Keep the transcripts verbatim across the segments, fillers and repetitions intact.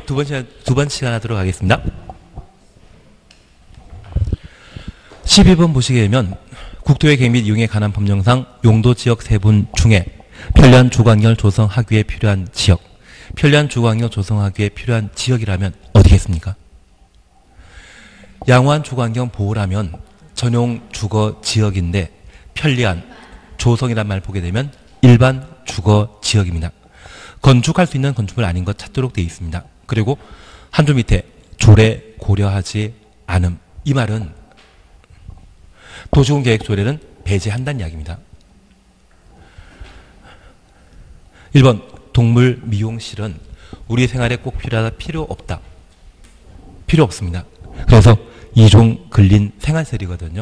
두 번째, 두 번째 시간 하도록 하겠습니다. 십이 번 보시게 되면 국토의 계획 및 이용에 관한 법령상 용도 지역 세분 중에 편리한 주거환경을 조성하기 위해 필요한 지역, 편리한 주거환경을 조성하기 위해 필요한 지역이라면 어디겠습니까? 양호한 주거환경 보호라면 전용 주거 지역인데 편리한 조성이란 말을 보게 되면 일반 주거 지역입니다. 건축할 수 있는 건축물 아닌 것 찾도록 되어 있습니다. 그리고 한 줄 밑에 조례 고려하지 않음. 이 말은 도시군 계획 조례는 배제한다는 이야기입니다. 일 번 동물 미용실은 우리 생활에 꼭 필요하다, 필요 없다. 필요 없습니다. 그래서 이종 근린 생활시설이거든요.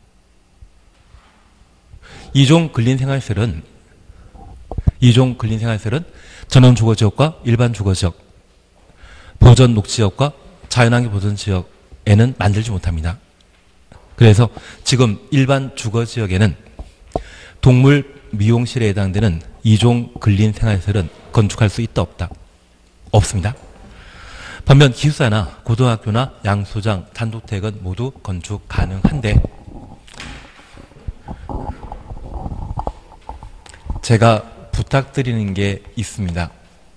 이종 근린 생활시설은 이종 근린 생활시설은 전원 주거지역과 일반 주거지역, 보전 녹지역과 자연환경 보전지역에는 만들지 못합니다. 그래서 지금 일반 주거지역에는 동물 미용실에 해당되는 이종 근린 생활시설은 건축할 수 있다 없다? 없습니다. 반면 기숙사나 고등학교나 양소장, 단독택은 모두 건축 가능한데 제가 부탁드리는 게 있습니다.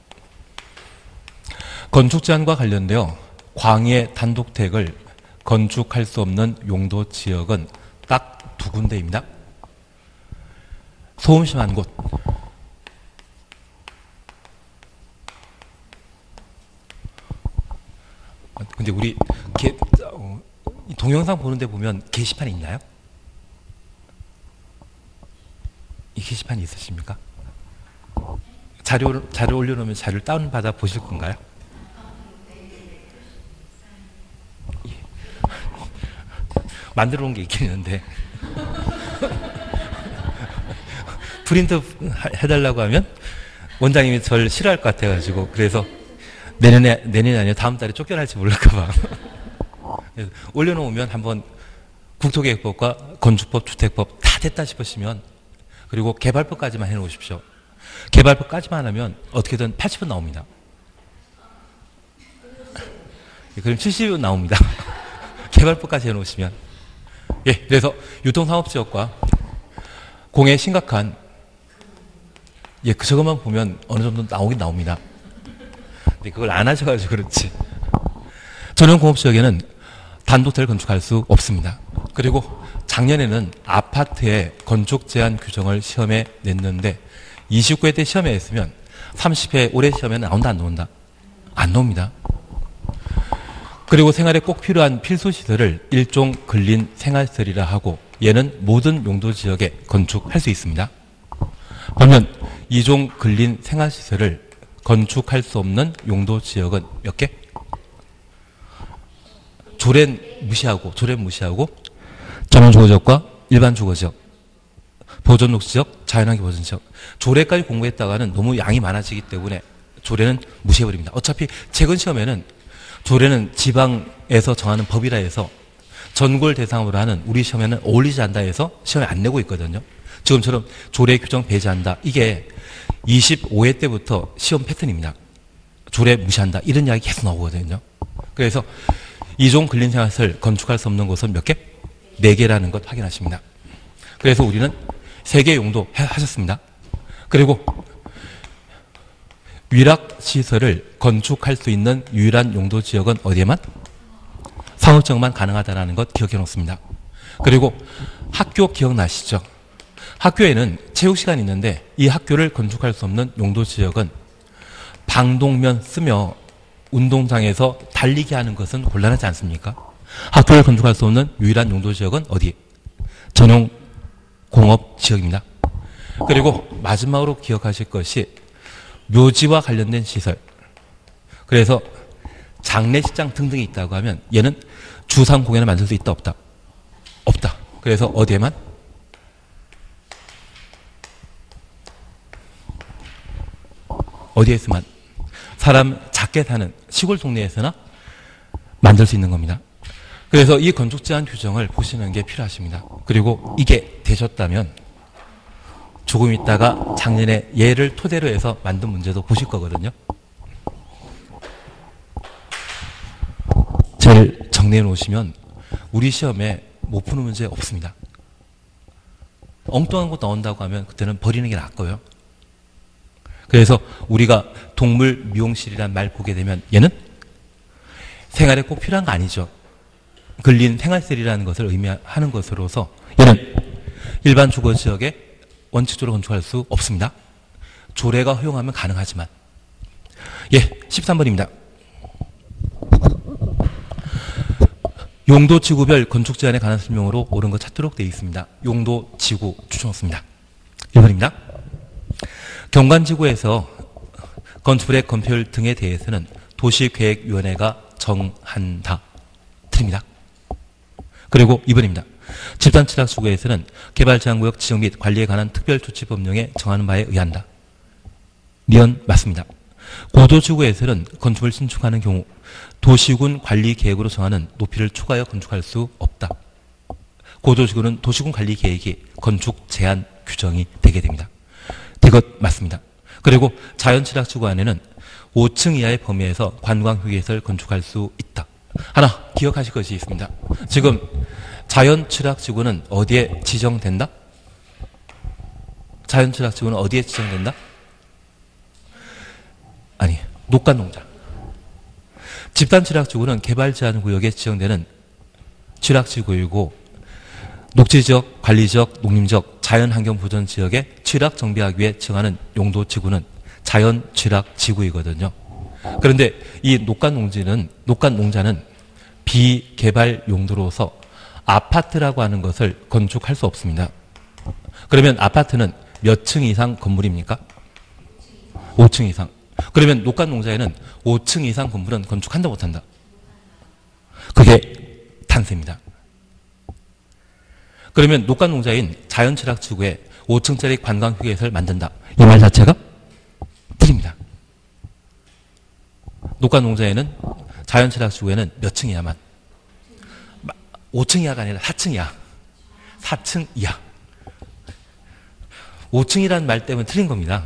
건축 제한과 관련되어 광해 단독택을 건축할 수 없는 용도 지역은 딱 두 군데입니다. 소음 심한 곳, 근데 우리 게, 어, 동영상 보는데 보면 게시판이 있나요? 이 게시판이 있으십니까? 자료, 자료 올려놓으면 자료를 다운받아 보실 건가요? 만들어 놓은 게 있긴 있는데 프린트 해달라고 하면 원장님이 저를 싫어할 것 같아가지고 그래서 내년에, 내년이 아니라 다음 달에 쫓겨날지 모를까봐 올려놓으면 한번 국토계획법과 건축법, 주택법 다 됐다 싶으시면 그리고 개발법까지만 해놓으십시오. 개발법까지만 하면 어떻게든 팔십 분 나옵니다. 그럼 칠십 분 나옵니다. 개발법까지 해놓으시면. 예, 그래서 유통상업지역과 공해 심각한, 예, 그 저것만 보면 어느 정도 나오긴 나옵니다. 근데 그걸 안 하셔가지고 그렇지. 전용공업지역에는 단독택을 건축할 수 없습니다. 그리고 작년에는 아파트의 건축 제한 규정을 시험에 냈는데 이십구 회 때 시험에 냈으면 삼십 회 올해 시험에 나온다 안 나온다? 안 나옵니다. 그리고 생활에 꼭 필요한 필수시설을 일종 근린 생활시설이라 하고 얘는 모든 용도지역에 건축할 수 있습니다. 반면 이종 근린 생활시설을 건축할 수 없는 용도지역은 몇 개? 조례는 무시하고 조례는 무시하고 전원주거지역과 일반 주거지역, 보존녹지역, 자연환경 보존지역. 조례까지 공부했다가는 너무 양이 많아지기 때문에 조례는 무시해버립니다. 어차피 최근 시험에는 조례는 지방에서 정하는 법이라 해서 전국을 대상으로 하는 우리 시험에는 어울리지 않다 해서 시험에 안 내고 있거든요. 지금처럼 조례 규정 배제한다. 이게 이십오 회 때부터 시험 패턴입니다. 조례 무시한다. 이런 이야기 계속 나오거든요. 그래서 이종 근린생활시설 건축할 수 없는 곳은 몇 개? 네 개라는 것 확인하십니다. 그래서 우리는 세 개 용도 하셨습니다. 그리고 위락시설을 건축할 수 있는 유일한 용도지역은 어디에만? 상업지역만 가능하다는 것 기억해 놓습니다. 그리고 학교 기억나시죠? 학교에는 체육시간이 있는데 이 학교를 건축할 수 없는 용도지역은 방독면 쓰며 운동장에서 달리기 하는 것은 곤란하지 않습니까? 학교를 건축할 수 없는 유일한 용도지역은 어디? 전용 공업지역입니다. 그리고 마지막으로 기억하실 것이 묘지와 관련된 시설. 그래서 장례식장 등등이 있다고 하면 얘는 주상 공연을 만들 수 있다 없다? 없다. 그래서 어디에만? 어디에서만? 사람 작게 사는 시골 동네에서나 만들 수 있는 겁니다. 그래서 이 건축 제한 규정을 보시는 게 필요하십니다. 그리고 이게 되셨다면 조금 있다가 작년에 얘를 토대로 해서 만든 문제도 보실 거거든요. 문제를 정리해 놓으시면 우리 시험에 못 푸는 문제 없습니다. 엉뚱한 거 나온다고 하면 그때는 버리는 게 낫고요. 그래서 우리가 동물 미용실이란 말 보게 되면 얘는 생활에 꼭 필요한 거 아니죠. 근린 생활셀이라는 것을 의미하는 것으로서 얘는 일반 주거 지역에 원칙적으로 건축할 수 없습니다. 조례가 허용하면 가능하지만. 예, 십삼 번입니다. 용도 지구별 건축 제한에 관한 설명으로 옳은 거 찾도록 되어 있습니다. 용도 지구 추천했습니다. 일 번입니다. 경관지구에서 건축물의 건폐율 등에 대해서는 도시계획위원회가 정한다. 틀립니다. 그리고 이 번입니다. 집단취락지구에서는 개발제한구역 지정 및 관리에 관한 특별조치법령에 정하는 바에 의한다. 니은 맞습니다. 고도지구에서는 건축을 신축하는 경우 도시군 관리계획으로 정하는 높이를 초과하여 건축할 수 없다. 고도지구는 도시군 관리계획이 건축 제한 규정이 되게 됩니다. 이것 맞습니다. 그리고 자연취락지구 안에는 오 층 이하의 범위에서 관광휴게소를 건축할 수 있다. 하나 기억하실 것이 있습니다. 지금 자연취락지구는 어디에 지정된다? 자연취락지구는 어디에 지정된다? 아니, 녹간농장. 집단취락지구는 개발제한구역에 지정되는 취락지구이고 녹지지역, 관리지역, 농림지역, 자연환경보전지역에 취락정비하기 위해 정하는 용도지구는 자연취락지구이거든요. 그런데 이 녹간농지는, 녹간농자는 비개발 용도로서 아파트라고 하는 것을 건축할 수 없습니다. 그러면 아파트는 몇 층 이상 건물입니까? 오 층 이상. 그러면 녹간농자에는 오 층 이상 건물은 건축한다 못한다? 그게 탄세입니다. 그러면 녹간농자인 자연취락지구에 오 층짜리 관광휴게소를 만든다. 이 말 자체가 틀립니다. 녹간농자에는 자연취락지구에는 몇 층 이하만? 오 층 이하가 아니라 사 층 이하. 사 층 이하. 오 층이라는 말 때문에 틀린 겁니다.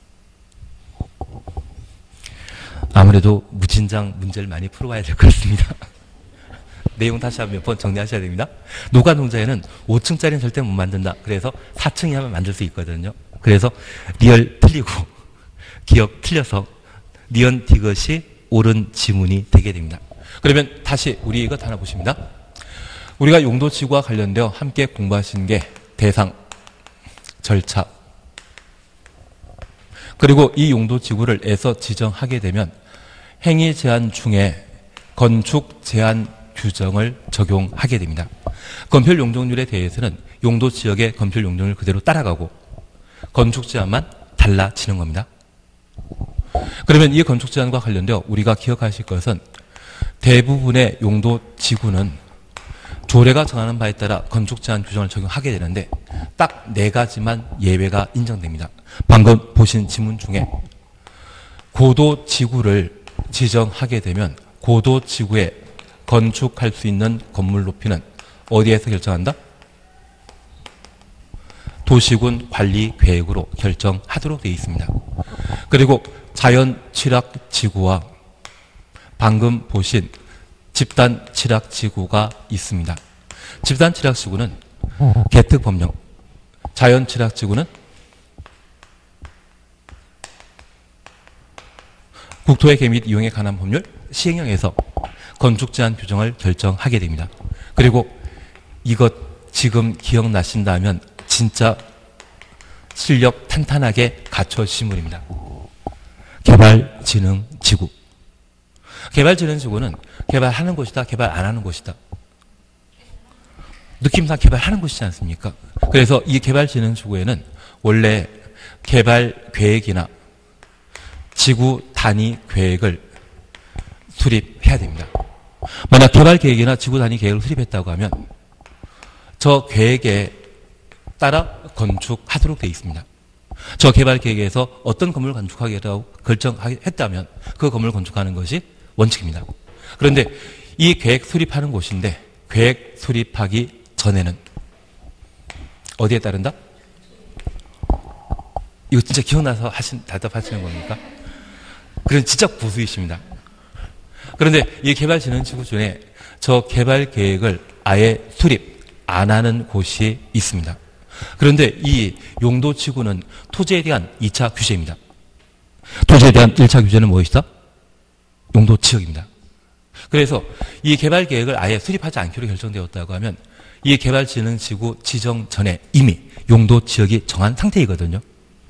아무래도 무진장 문제를 많이 풀어봐야 될 것 같습니다. 내용 다시 한번 몇 번 정리하셔야 됩니다. 녹간농자에는 오 층짜리는 절대 못 만든다. 그래서 사 층 이하만 만들 수 있거든요. 그래서 리얼 틀리고 기억 틀려서 니은 디귿이 옳은 지문이 되게 됩니다. 그러면 다시 우리 이것 하나 보십니다. 우리가 용도지구와 관련되어 함께 공부하신 게 대상, 절차, 그리고 이 용도지구를 애서 지정하게 되면 행위 제한 중에 건축 제한 규정을 적용하게 됩니다. 건폐율 용적률에 대해서는 용도지역의 건폐율 용적률 그대로 따라가고 건축 제한만 달라지는 겁니다. 그러면 이 건축 제한과 관련되어 우리가 기억하실 것은 대부분의 용도지구는 조례가 정하는 바에 따라 건축 제한 규정을 적용하게 되는데 딱 네 가지만 예외가 인정됩니다. 방금 보신 지문 중에 고도지구를 지정하게 되면 고도지구에 건축할 수 있는 건물 높이는 어디에서 결정한다? 도시군 관리계획으로 결정하도록 되어 있습니다. 그리고 자연취락지구와 방금 보신 집단취락지구가 있습니다. 집단취락지구는 개특법령, 자연취락지구는 국토의 개 및 이용에 관한 법률 시행령에서 건축 제한 규정을 결정하게 됩니다. 그리고 이것 지금 기억나신다면 진짜 실력 탄탄하게 갖춰지신 분입니다. 개발진흥지구. 개발진흥지구는 개발하는 곳이다, 개발 안 하는 곳이다. 느낌상 개발하는 곳이지 않습니까? 그래서 이 개발진흥지구에는 원래 개발 계획이나 지구 단위 계획을 수립해야 됩니다. 만약 개발 계획이나 지구 단위 계획을 수립했다고 하면 저 계획에 따라 건축하도록 되어 있습니다. 저 개발 계획에서 어떤 건물을 건축하겠다고 결정했다면 그 건물을 건축하는 것이 원칙입니다. 그런데 이 계획 수립하는 곳인데 계획 수립하기 전에는 어디에 따른다? 이거 진짜 기억나서 하신, 대답하시는 겁니까? 그건 진짜 고수이십니다. 그런데 이 개발진흥지구 중에 저 개발 계획을 아예 수립 안 하는 곳이 있습니다. 그런데 이 용도지구는 토지에 대한 이 차 규제입니다. 토지에 대한 일 차 규제는 무엇이다? 용도지역입니다. 그래서 이 개발 계획을 아예 수립하지 않기로 결정되었다고 하면 이 개발진흥지구 지정 전에 이미 용도지역이 정한 상태이거든요.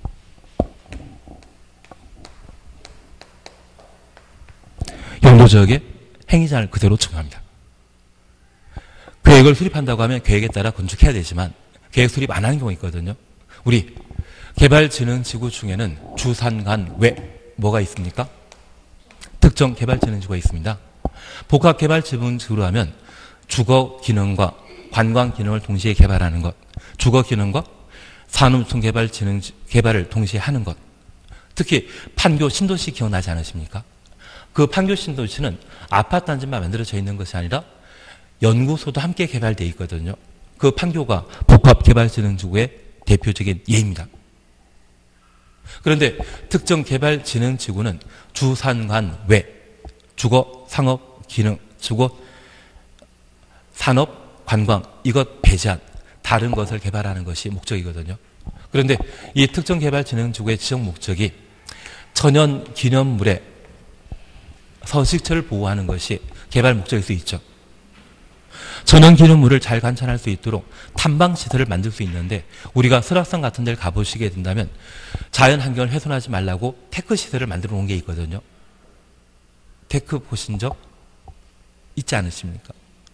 용도지역의 행위자를 그대로 적용합니다. 계획을 수립한다고 하면 계획에 따라 건축해야 되지만 계획 수립 안 하는 경우가 있거든요. 우리 개발진흥지구 중에는 주산간 외 뭐가 있습니까? 특정 개발진흥지구가 있습니다. 복합개발진흥지구로 하면 주거 기능과 관광 기능을 동시에 개발하는 것, 주거 기능과 산업청 개발 진흥 개발을 동시에 하는 것. 특히 판교 신도시 기억나지 않으십니까? 그 판교 신도시는 아파트 단지만 만들어져 있는 것이 아니라 연구소도 함께 개발되어 있거든요. 그 판교가 복합개발진흥지구의 대표적인 예입니다. 그런데 특정 개발진흥지구는 주산간 외 주거, 상업, 기능, 주거, 산업, 관광 이것 배제한 다른 것을 개발하는 것이 목적이거든요. 그런데 이 특정 개발진흥지구의 지정 목적이 천연 기념물의 서식처를 보호하는 것이 개발 목적일 수 있죠. 천연 기념물을 잘 관찰할 수 있도록 탐방시설을 만들 수 있는데 우리가 설악산 같은 데를 가보시게 된다면 자연 환경을 훼손하지 말라고 테크 시설을 만들어 놓은 게 있거든요. 테크 보신 적 있지 않으십니까?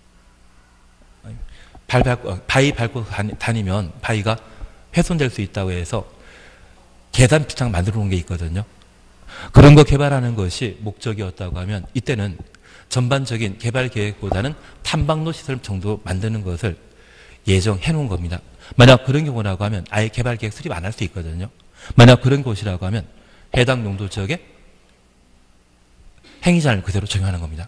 발 밟고, 바위 밟고 다니면 바위가 훼손될 수 있다고 해서 계단 피창 만들어 놓은 게 있거든요. 그런 거 개발하는 것이 목적이었다고 하면 이때는 전반적인 개발 계획보다는 탐방로 시설 정도 만드는 것을 예정해 놓은 겁니다. 만약 그런 경우라고 하면 아예 개발 계획 수립 안 할 수 있거든요. 만약 그런 곳이라고 하면 해당 용도 지역에 행위자를 그대로 적용하는 겁니다.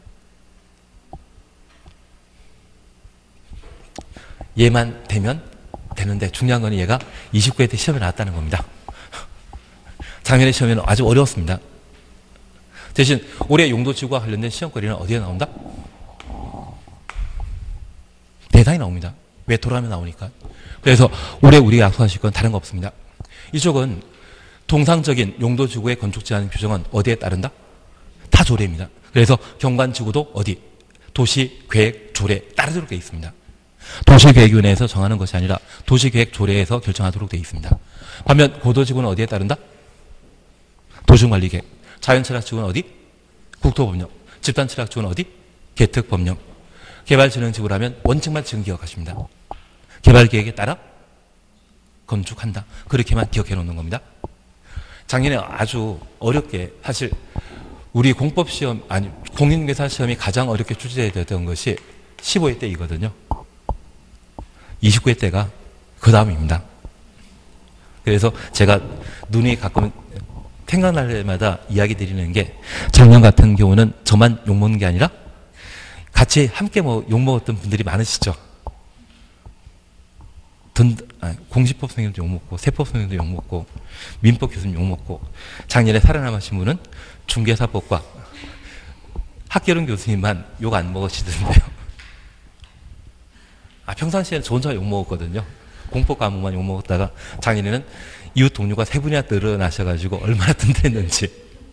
얘만 되면 되는데 중요한 건 얘가 이십구 회 때 시험에 나왔다는 겁니다. 작년에 시험에는 아주 어려웠습니다. 대신 올해 용도지구와 관련된 시험거리는 어디에 나온다? 대단히 나옵니다. 왜 돌아가면 나오니까. 그래서 올해 우리가 약속하실 건 다른 거 없습니다. 이쪽은 통상적인 용도지구의 건축 제한 규정은 어디에 따른다? 다 조례입니다. 그래서 경관지구도 어디? 도시계획 조례에 따르도록 되어 있습니다. 도시계획위원회에서 정하는 것이 아니라 도시계획 조례에서 결정하도록 되어 있습니다. 반면 고도지구는 어디에 따른다? 도시관리계획. 자연철학지구는 어디? 국토법령. 집단철학지구는 어디? 개특법령. 개발진흥지구라면 원칙만 지금 기억하십니다. 개발계획에 따라 건축한다. 그렇게만 기억해 놓는 겁니다. 작년에 아주 어렵게 사실 우리 공법시험 아니 공인중개사시험이 가장 어렵게 출제되었던 것이 십오 회 때이거든요. 이십구 회 때가 그 다음입니다. 그래서 제가 눈이 가끔 생각날 때마다 이야기 드리는 게 작년 같은 경우는 저만 욕먹는 게 아니라 같이 함께 뭐 욕먹었던 분들이 많으시죠. 든, 아, 공시법 선생님도 욕먹고 세법 선생님도 욕먹고 민법 교수님 욕먹고 작년에 살아남으신 분은 중개사법과 학계론 교수님만 욕 안 먹으시던데요. 아, 평상시에는 저 혼자 욕먹었거든요. 공법 과목만 욕먹었다가 작년에는 이웃 동료가 세 분이나 늘어나셔가지고 얼마나 든든했는지.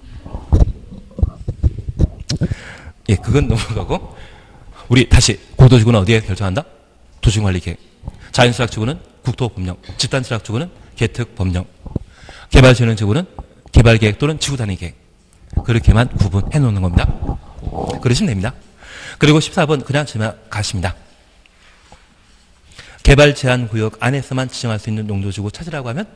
예, 그건 넘어가고 우리 다시 고도지구는 어디에 결정한다? 도시관리계획. 자연철학지구는 국토법령. 집단철학지구는 개특법령. 개발진흥지구는 개발계획 또는 지구단위계획. 그렇게만 구분해 놓는 겁니다. 그러시면 됩니다. 그리고 십사 번 그냥 지나가십니다. 개발 제한 구역 안에서만 지정할 수 있는 용도지구 찾으라고 하면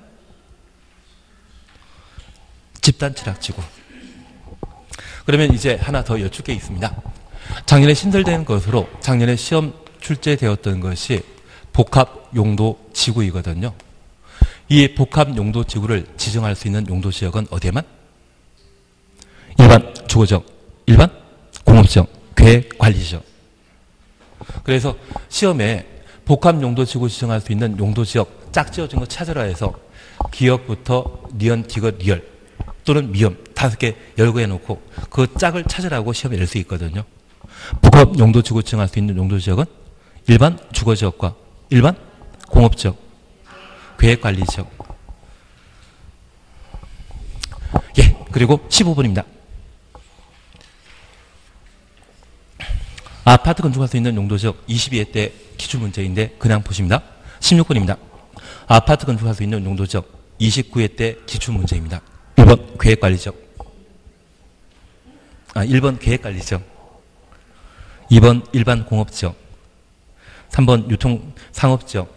집단철학지구. 그러면 이제 하나 더 여쭙 게 있습니다. 작년에 신설된 것으로 작년에 시험 출제되었던 것이 복합용도지구이거든요. 이 복합용도지구를 지정할 수 있는 용도지역은 어디에만? 일반 주거지역, 일반 공업지역, 계획관리지역. 그래서 시험에 복합용도지구 지정할 수 있는 용도지역 짝지어진 거 찾으라 해서 기역부터 니은, 디귿, 리얼 또는 미음 다섯 개 열거 해놓고 그 짝을 찾으라고 시험에 낼 수 있거든요. 복합 용도지구 지정할 수 있는 용도지역은 일반 주거지역과 일반 공업지역, 계획관리지역. 예, 그리고 십오 번입니다. 아파트 건축할 수 있는 용도지역 이십이 회 때 기출 문제인데 그냥 보십니다. 십육 번입니다. 아파트 건축할 수 있는 용도지역 이십구 회 때 기출 문제입니다. 일 번 계획관리지역, 아, 일 번 계획관리지역, 이 번 일반 공업지역, 삼 번 유통상업지역,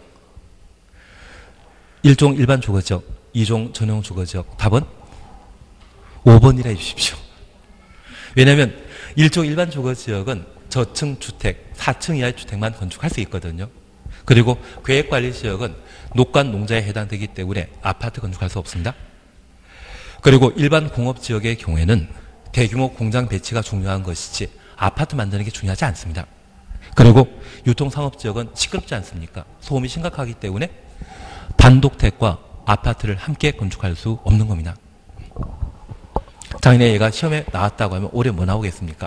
일 종 일반 주거지역, 이 종 전용 주거지역. 답은 오 번이라 해주십시오. 왜냐하면 일 종 일반 주거지역은 저층 주택, 사 층 이하의 주택만 건축할 수 있거든요. 그리고 계획관리지역은 녹관 농자에 해당되기 때문에 아파트 건축할 수 없습니다. 그리고 일반 공업지역의 경우에는 대규모 공장 배치가 중요한 것이지 아파트 만드는 게 중요하지 않습니다. 그리고 유통상업지역은 시끄럽지 않습니까? 소음이 심각하기 때문에 단독택과 아파트를 함께 건축할 수 없는 겁니다. 작년에 얘가 시험에 나왔다고 하면 올해 뭐 나오겠습니까?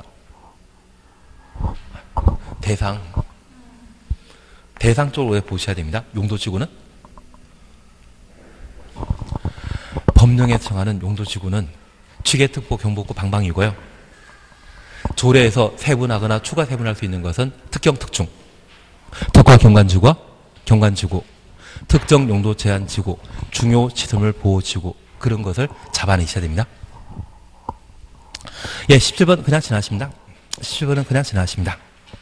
대상. 대상 쪽으로 보셔야 됩니다. 용도지구는 법령에서 정하는 용도지구는 취계특보, 경보구, 방방이고요. 조례에서 세분하거나 추가 세분할 수 있는 것은 특경, 특중, 특화 경관지구와 경관지구, 특정 용도 제한지구, 중요 시설물 보호지구, 그런 것을 잡아내셔야 됩니다. 예, 십칠 번 그냥 지나십니다. 십칠 번은 그냥 지나십니다.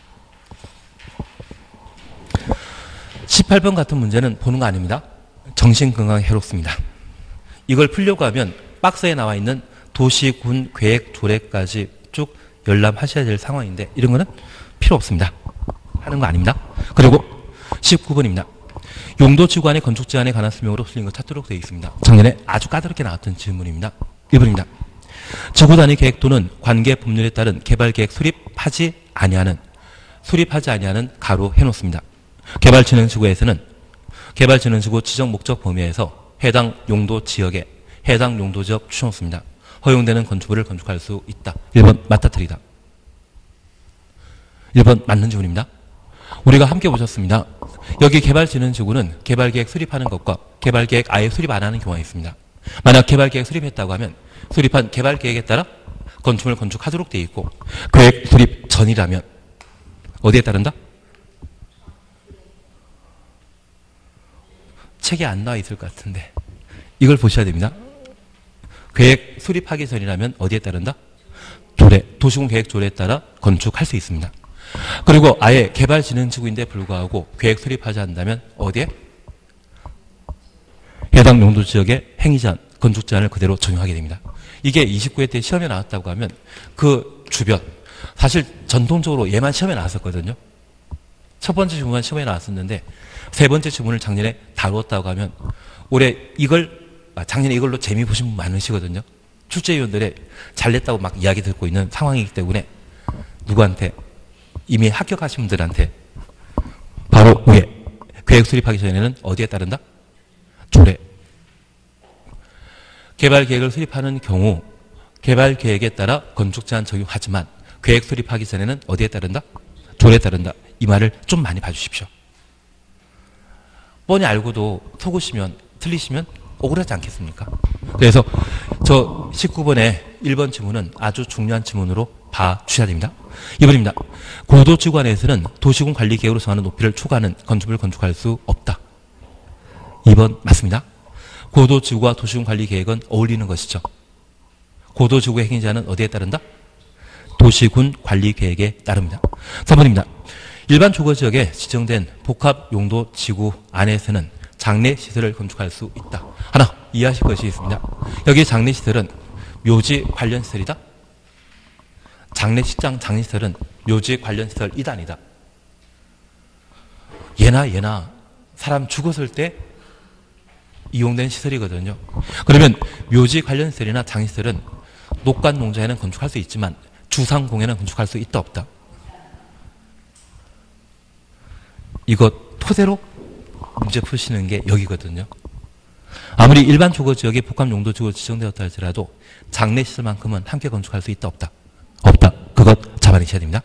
십팔 번 같은 문제는 보는 거 아닙니다. 정신건강에 해롭습니다. 이걸 풀려고 하면 박스에 나와 있는 도시, 군, 계획, 조례까지 쭉 열람하셔야 될 상황인데 이런 거는 필요 없습니다. 하는 거 아닙니다. 그리고 십구 번입니다. 용도지구 안의 건축 제한에 관한 설명으로 틀린 거 찾도록 되어 있습니다. 작년에 아주 까다롭게 나왔던 질문입니다. 일 번입니다. 지구 단위 계획 또는 관계 법률에 따른 개발 계획 수립하지 아니하는 수립하지 아니하는 가로 해놓습니다. 개발진흥지구에서는 개발진흥지구 지정 목적 범위에서 해당 용도 지역에 해당 용도 지역 추천없습니다. 허용되는 건축물을 건축할 수 있다. 일 번 맞다 틀리다. 일 번 맞는 지문입니다. 우리가 함께 보셨습니다. 여기 개발진흥지구는 개발계획 수립하는 것과 개발계획 아예 수립 안 하는 경우가 있습니다. 만약 개발계획 수립했다고 하면 수립한 개발계획에 따라 건축물을 건축하도록 되어 있고 계획 수립 전이라면 어디에 따른다? 책에 안 나와 있을 것 같은데 이걸 보셔야 됩니다. 계획 수립하기 전이라면 어디에 따른다? 조례, 도시군 계획 조례에 따라 건축할 수 있습니다. 그리고 아예 개발진흥지구인데 불구하고 계획 수립하지 않는다면 어디에? 해당 용도지역의 행위제한, 건축제한을 그대로 적용하게 됩니다. 이게 이십구 회 때 시험에 나왔다고 하면 그 주변, 사실 전통적으로 얘만 시험에 나왔었거든요. 첫 번째 주문만 시험에 나왔었는데 세 번째 주문을 작년에 다루었다고 하면 올해 이걸 작년에 이걸로 재미 보신 분 많으시거든요. 출제위원들의 잘냈다고 막 이야기 듣고 있는 상황이기 때문에 누구한테? 이미 합격하신 분들한테 바로 위에 계획 수립하기 전에는 어디에 따른다? 조례. 개발계획을 수립하는 경우 개발계획에 따라 건축제한 적용하지만 계획 수립하기 전에는 어디에 따른다? 조례에 따른다. 이 말을 좀 많이 봐주십시오. 뻔히 알고도 속으시면 틀리시면 억울하지 않겠습니까? 그래서 저 십구 번의 일 번 지문은 아주 중요한 지문으로 봐주셔야 됩니다. 이 번입니다. 고도지구 안에서는 도시군 관리계획으로 정하는 높이를 초과하는 건축물을 건축할 수 없다. 이 번 맞습니다. 고도지구와 도시군 관리계획은 어울리는 것이죠. 고도지구의 행위제한은 어디에 따른다? 도시군 관리계획에 따릅니다. 삼 번입니다. 일반 주거지역에 지정된 복합용도지구 안에서는 장례시설을 건축할 수 있다. 하나 이해하실 것이 있습니다. 여기 장례시설은 묘지 관련 시설이다. 장례식장 장례시설은 묘지 관련 시설이다 아니다. 예나 예나 사람 죽었을 때 이용된 시설이거든요. 그러면 묘지 관련 시설이나 장례시설은 녹관 농자에는 건축할 수 있지만 주상공에는 건축할 수 있다 없다. 이거 토대로 문제 푸시는 게 여기거든요. 아무리 일반 주거지역이 복합용도지구로 지정되었다 할지라도 장례시설만큼은 함께 건축할 수 있다 없다? 없다. 그것 잡아내셔야 됩니다.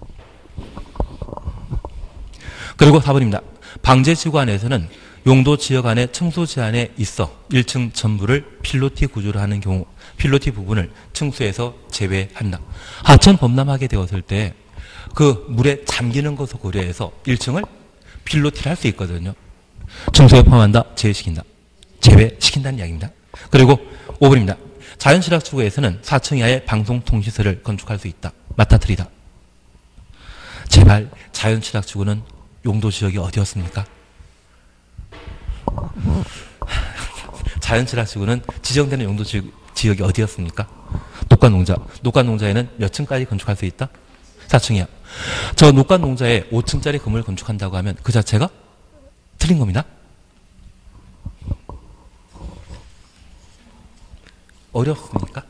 그리고 사 번입니다. 방제지구 안에서는 용도지역 안에 층수 제한에 있어 일 층 전부를 필로티 구조로 하는 경우 필로티 부분을 층수에서 제외한다. 하천 범람하게 되었을 때 그 물에 잠기는 것을 고려해서 일 층을 필로티를 할 수 있거든요. 층수에 포함한다. 제외시킨다. 제외시킨다는 이야기입니다. 그리고 오 번입니다. 자연실학지구에서는 사 층 이하의 방송통시설을 건축할 수 있다. 맞다 틀리다. 제발 자연실학지구는 용도지역이 어디였습니까? 자연실학지구는 지정되는 용도지역이 어디였습니까? 녹간농자. 녹간농자에는 몇 층까지 건축할 수 있다? 사 층이야. 저 녹간농자에 오 층짜리 건물을 건축한다고 하면 그 자체가 틀린 겁니다. 어렵습니까?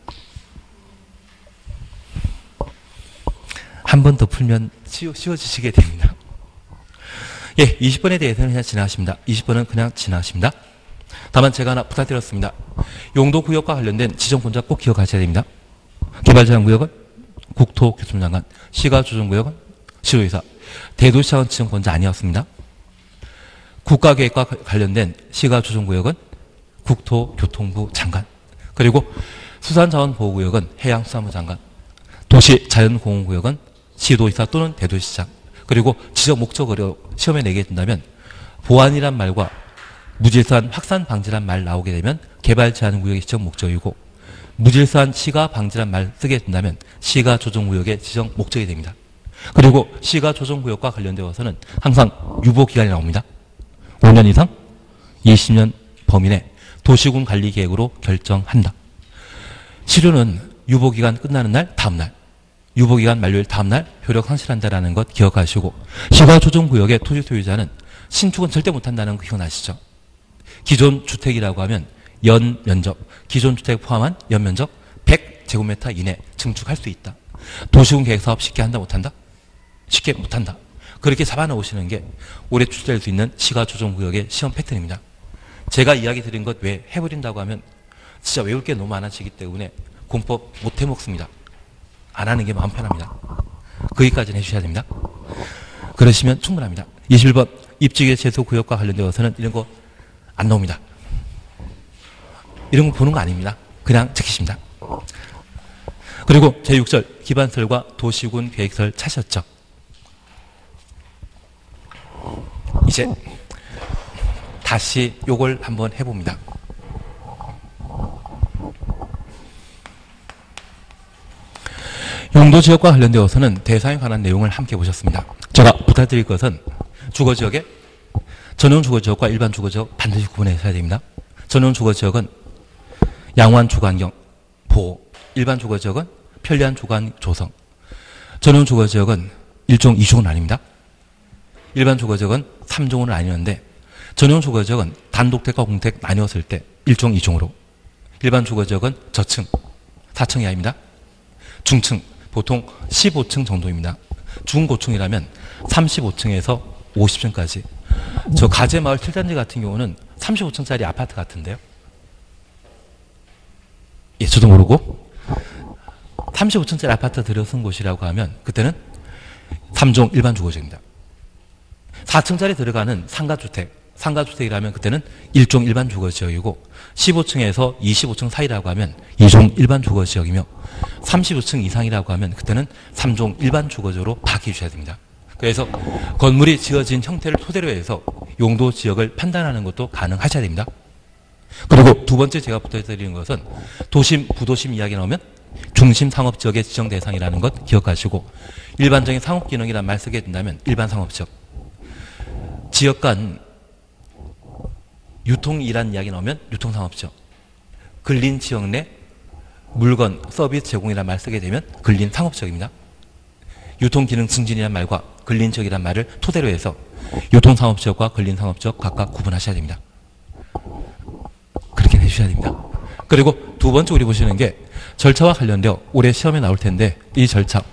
한 번 더 풀면 쉬워, 쉬워지시게 됩니다. 예, 이십 번에 대해서는 그냥 지나가십니다. 이십 번은 그냥 지나가십니다. 다만 제가 하나 부탁드렸습니다. 용도구역과 관련된 지정권자 꼭 기억하셔야 됩니다. 개발제한구역은 국토교통장관, 시가조정구역은 시도의사, 대도시장은 지정권자 아니었습니다. 국가계획과 관련된 시가조정구역은 국토교통부 장관, 그리고 수산자원보호구역은 해양수산부 장관, 도시자연공원구역은 시도의사 또는 대도시장, 그리고 지적 목적으로 시험에 내게 된다면 보안이란 말과 무질서한 확산 방지란 말 나오게 되면 개발 제한 구역의 지정 목적이고 무질서한 시가 방지란 말 쓰게 된다면 시가 조정 구역의 지정 목적이 됩니다. 그리고 시가 조정 구역과 관련되어서는 항상 유보 기간이 나옵니다. 오 년 이상 이십 년 범위 내 도시군 관리 계획으로 결정한다. 실효는 유보 기간 끝나는 날 다음 날, 유보 기간 만료일 다음 날 효력 상실한다라는 것 기억하시고 시가 조정 구역의 토지 소유자는 신축은 절대 못한다는 거 기억나시죠? 기존 주택이라고 하면 연 면적, 기존 주택 포함한 연 면적 백 제곱미터 이내 증축할 수 있다. 도시군 계획사업 쉽게 한다 못한다? 쉽게 못한다. 그렇게 잡아놓으시는 게 올해 출제될 수 있는 시가조정구역의 시험 패턴입니다. 제가 이야기 드린 것 외에 해버린다고 하면 진짜 외울 게 너무 많아지기 때문에 공법 못 해먹습니다. 안 하는 게 마음 편합니다. 거기까지는 해주셔야 됩니다. 그러시면 충분합니다. 이십일 번 입지계 제소구역과 관련되어서는 이런 거 안 나옵니다. 이런 거 보는 거 아닙니다. 그냥 지키십니다. 그리고 제육 절 기반설과 도시군 계획설 찾으셨죠? 이제 다시 요걸 한번 해봅니다. 용도지역과 관련되어서는 대상에 관한 내용을 함께 보셨습니다. 제가 부탁드릴 것은 주거지역에 전용 주거지역과 일반 주거지역 반드시 구분해서야 됩니다. 전용 주거지역은 양호한 주거환경 보호, 일반 주거지역은 편리한 주거환 조성. 전용 주거지역은 일 종, 이 종은 아닙니다. 일반 주거지역은 삼 종으로 나뉘는데 전용 주거지역은 단독택과 공택 나뉘었을 때 일 종, 이 종으로, 일반 주거지역은 저층 사 층 이하입니다. 중층 보통 십오 층 정도입니다. 중고층이라면 삼십오 층에서 오십 층까지. 저 가재마을 칠 단지 같은 경우는 삼십오 층짜리 아파트 같은데요. 예, 저도 모르고 삼십오 층짜리 아파트 들어선 곳이라고 하면 그때는 삼 종 일반 주거지역입니다. 사 층짜리 들어가는 상가주택, 상가주택이라면 그때는 일 종 일반 주거지역이고 십오 층에서 이십오 층 사이라고 하면 이 종 일반 주거지역이며 삼십오 층 이상이라고 하면 그때는 삼 종 일반 주거지역으로 바뀌어 주셔야 됩니다. 그래서 건물이 지어진 형태를 토대로 해서 용도 지역을 판단하는 것도 가능하셔야 됩니다. 그리고 두 번째 제가 부탁드리는 것은 도심, 부도심 이야기 나오면 중심 상업지역의 지정 대상이라는 것 기억하시고 일반적인 상업기능이라는 말 쓰게 된다면 일반 상업지역, 지역 간 유통이라는 이야기 나오면 유통상업지역, 근린 지역 내 물건, 서비스 제공이라는 말 쓰게 되면 근린 상업지역입니다. 유통기능 증진이라는 말과 근린지역이라는 말을 토대로 해서 유통상업지역과 근린상업지역 각각 구분하셔야 됩니다. 그렇게 해주셔야 됩니다. 그리고 두 번째 우리 보시는 게 절차와 관련되어 올해 시험에 나올 텐데 이 절차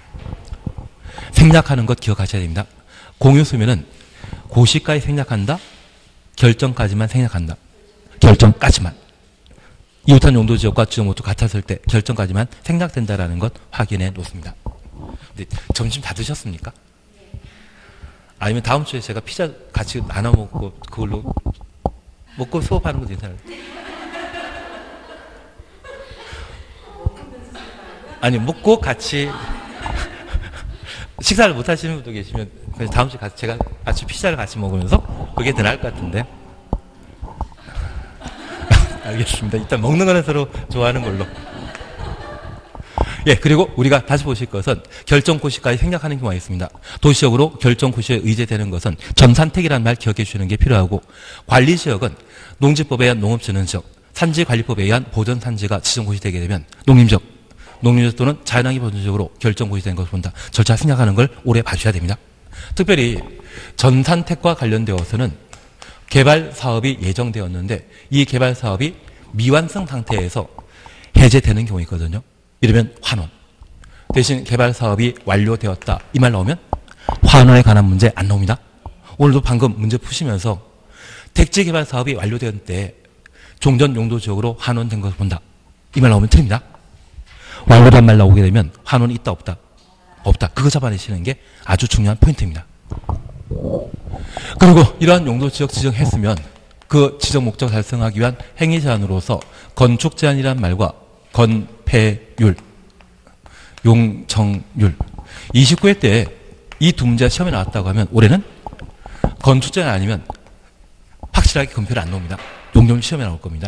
생략하는 것 기억하셔야 됩니다. 공유수면은 고시까지 생략한다, 결정까지만 생략한다. 결정까지만. 이웃한 용도지역과 지정목적 같았을 때 결정까지만 생략된다라는 것 확인해 놓습니다. 근데 점심 다 드셨습니까? 아니면 다음 주에 제가 피자 같이 나눠 먹고 그걸로 먹고 수업하는 것도 괜찮아요. 아니 먹고 같이 식사를 못 하시는 분도 계시면 다음 주에 같이 제가 같이 피자를 같이 먹으면서 그게 더 나을 것 같은데. 알겠습니다. 일단 먹는 거는 서로 좋아하는 걸로. 예, 그리고 우리가 다시 보실 것은 결정고시까지 생략하는 경우가 있습니다. 도시적으로 결정고시에 의제되는 것은 전산택이라는 말 기억해 주시는 게 필요하고, 관리지역은 농지법에 의한 농업진흥지역, 산지관리법에 의한 보전산지가 지정고시 되게 되면 농림지역, 농림지역 또는 자연환경 보전지역으로 결정고시 된 것을 본다. 절차 생략하는 걸 오래 봐주셔야 됩니다. 특별히 전산택과 관련되어서는 개발 사업이 예정되었는데 이 개발 사업이 미완성 상태에서 해제되는 경우가 있거든요. 이러면 환원. 대신 개발 사업이 완료되었다. 이 말 나오면 환원에 관한 문제 안 나옵니다. 오늘도 방금 문제 푸시면서 택지 개발 사업이 완료된 때 종전 용도 지역으로 환원된 것을 본다. 이 말 나오면 틀립니다. 완료된 말 나오게 되면 환원이 있다 없다? 없다. 그거 잡아내시는 게 아주 중요한 포인트입니다. 그리고 이러한 용도 지역 지정했으면 그 지정 목적 달성하기 위한 행위 제한으로서 건축 제한이란 말과 건폐율, 용적률 이십구 회 때 이 두 문제가 시험에 나왔다고 하면 올해는 건축 제한 아니면 확실하게 건폐를 안 나옵니다. 용적률 시험에 나올 겁니다.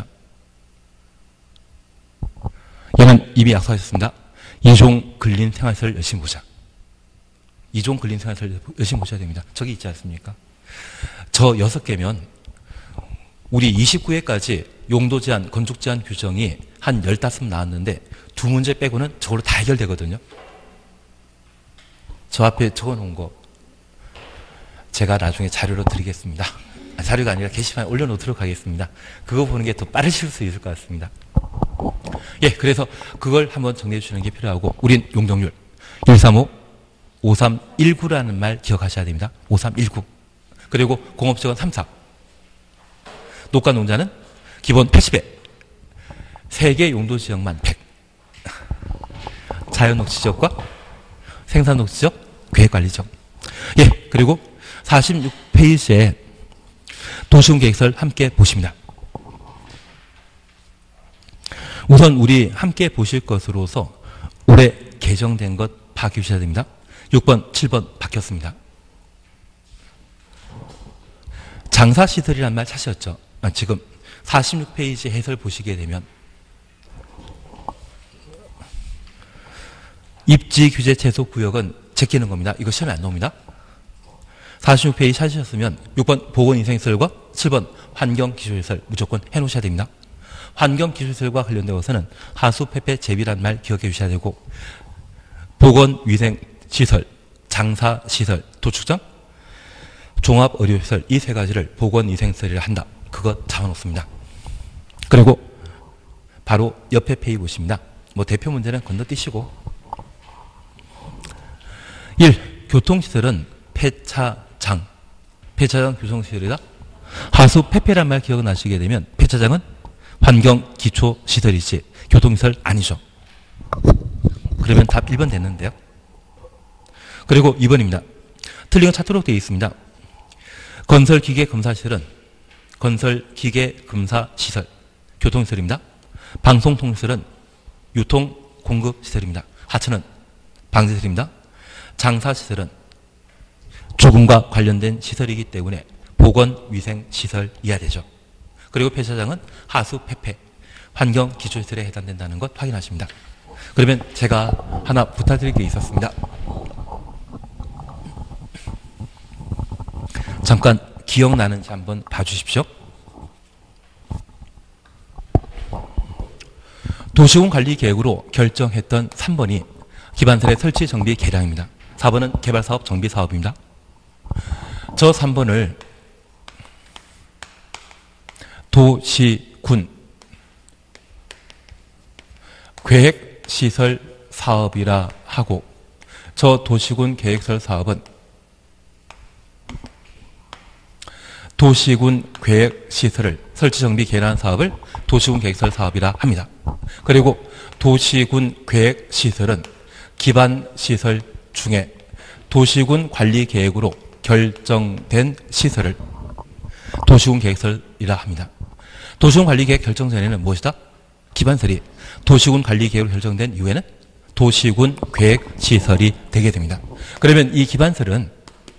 얘는 이미 약속하셨습니다. 이종 근린 생활시설 열심히 보자. 이종 근린 생활시설 열심히 보셔야 됩니다. 저기 있지 않습니까? 저 여섯 개면 우리 이십구 회까지 용도 제한, 건축 제한 규정이 한 열다섯 나왔는데 두 문제 빼고는 저걸로 다 해결되거든요. 저 앞에 적어놓은 거 제가 나중에 자료로 드리겠습니다. 아, 자료가 아니라 게시판에 올려놓도록 하겠습니다. 그거 보는 게 더 빠르실 수 있을 것 같습니다. 예, 그래서 그걸 한번 정리해 주시는 게 필요하고, 우린 용적률 일삼오, 오삼일구라는 말 기억하셔야 됩니다. 오삼일구. 그리고 공업지역은 삼, 사. 녹가 농자는 기본 팔십 회. 세개 용도 지역만 백. 자연녹지 지역과 생산녹지 지역, 계획관리지역. 예, 그리고 사십육 페이지에 도시군 계획서를 함께 보십니다. 우선 우리 함께 보실 것으로서 올해 개정된 것 파악해 주셔야 됩니다. 육 번, 칠 번 바뀌었습니다. 장사시설이란 말 찾으셨죠? 아, 지금 사십육 페이지 해설 보시게 되면 입지 규제 최소 구역은 제끼는 겁니다. 이거 시험에 안 나옵니다. 사십육 페이지 찾으셨으면 육 번 보건위생시설과 칠 번 환경기술시설 무조건 해놓으셔야 됩니다. 환경기술시설과 관련되어서는 하수폐폐 제비란 말 기억해 주셔야 되고, 보건위생시설, 장사시설, 도축장, 종합의료시설 이 세 가지를 보건위생시설이라 한다. 그거 잡아놓습니다. 그리고 바로 옆에 페이지 보십니다. 뭐 대표 문제는 건너뛰시고, 일. 교통시설은 폐차장. 폐차장 교통시설이다. 하수폐폐란 말 기억나시게 되면 폐차장은 환경기초시설이지 교통시설 아니죠. 그러면 답 일 번 됐는데요. 그리고 이 번입니다. 틀린 건 찾도록 되어 있습니다. 건설기계검사시설은 건설기계검사시설, 교통시설입니다. 방송통시설은 유통공급시설입니다. 하천은 방제시설입니다. 장사시설은 조금과 관련된 시설이기 때문에 보건위생시설 이하되죠. 그리고 폐차장은 하수폐폐, 환경기초시설에 해당된다는 것 확인하십니다. 그러면 제가 하나 부탁드릴 게 있었습니다. 잠깐 기억나는지 한번 봐주십시오. 도시군관리계획으로 결정했던 삼 번이 기반설의 설치 정비 계량입니다. 사 번은 개발사업 정비사업입니다. 저 삼 번을 도시군 계획시설 사업이라 하고, 저 도시군 계획시설 사업은 도시군 계획시설을 설치 정비 개난 사업을 도시군 계획설 사업이라 합니다. 그리고 도시군 계획 시설은 기반 시설 중에 도시군 관리 계획으로 결정된 시설을 도시군 계획설이라 합니다. 도시군 관리 계획 결정 전에는 무엇이다? 기반설이 도시군 관리 계획으로 결정된 이후에는 도시군 계획 시설이 되게 됩니다. 그러면 이 기반설은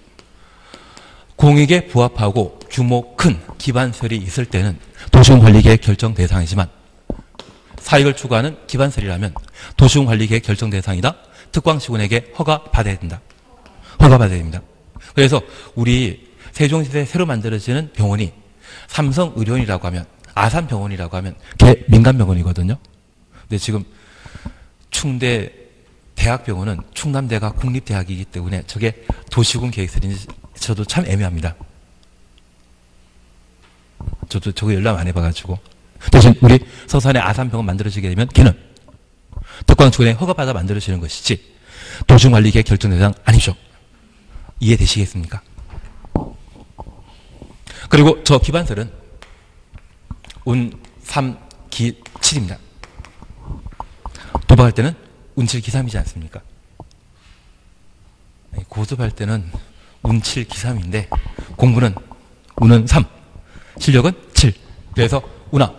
공익에 부합하고 규모 큰 기반설이 있을 때는 도시군 관리 계획 결정 대상이지만 사익을 추구하는 기반설이라면 도시군 관리 계획 결정 대상이다. 특광시군에게 허가 받아야 된다. 허가 받아야 됩니다. 그래서 우리 세종시대에 새로 만들어지는 병원이 삼성의료원이라고 하면 아산병원이라고 하면 개 민간병원이거든요. 근데 지금 충대 대학병원은 충남대가 국립대학이기 때문에 저게 도시군 계획설인지 저도 참 애매합니다. 저도 저거 연락 안 해봐가지고. 대신 우리 서산에 아산병원 만들어지게 되면 걔는 특광시군에 허가받아 만들어지는 것이지 도시군관리계획 결정 대상 아니죠. 이해되시겠습니까? 그리고 저 기반설은 운, 삼, 기, 칠입니다. 도박할 때는 운 칠, 기 삼이지 않습니까? 고습할 때는 운 칠, 기 삼인데 공부는 운은 삼, 실력은 칠. 그래서 운하,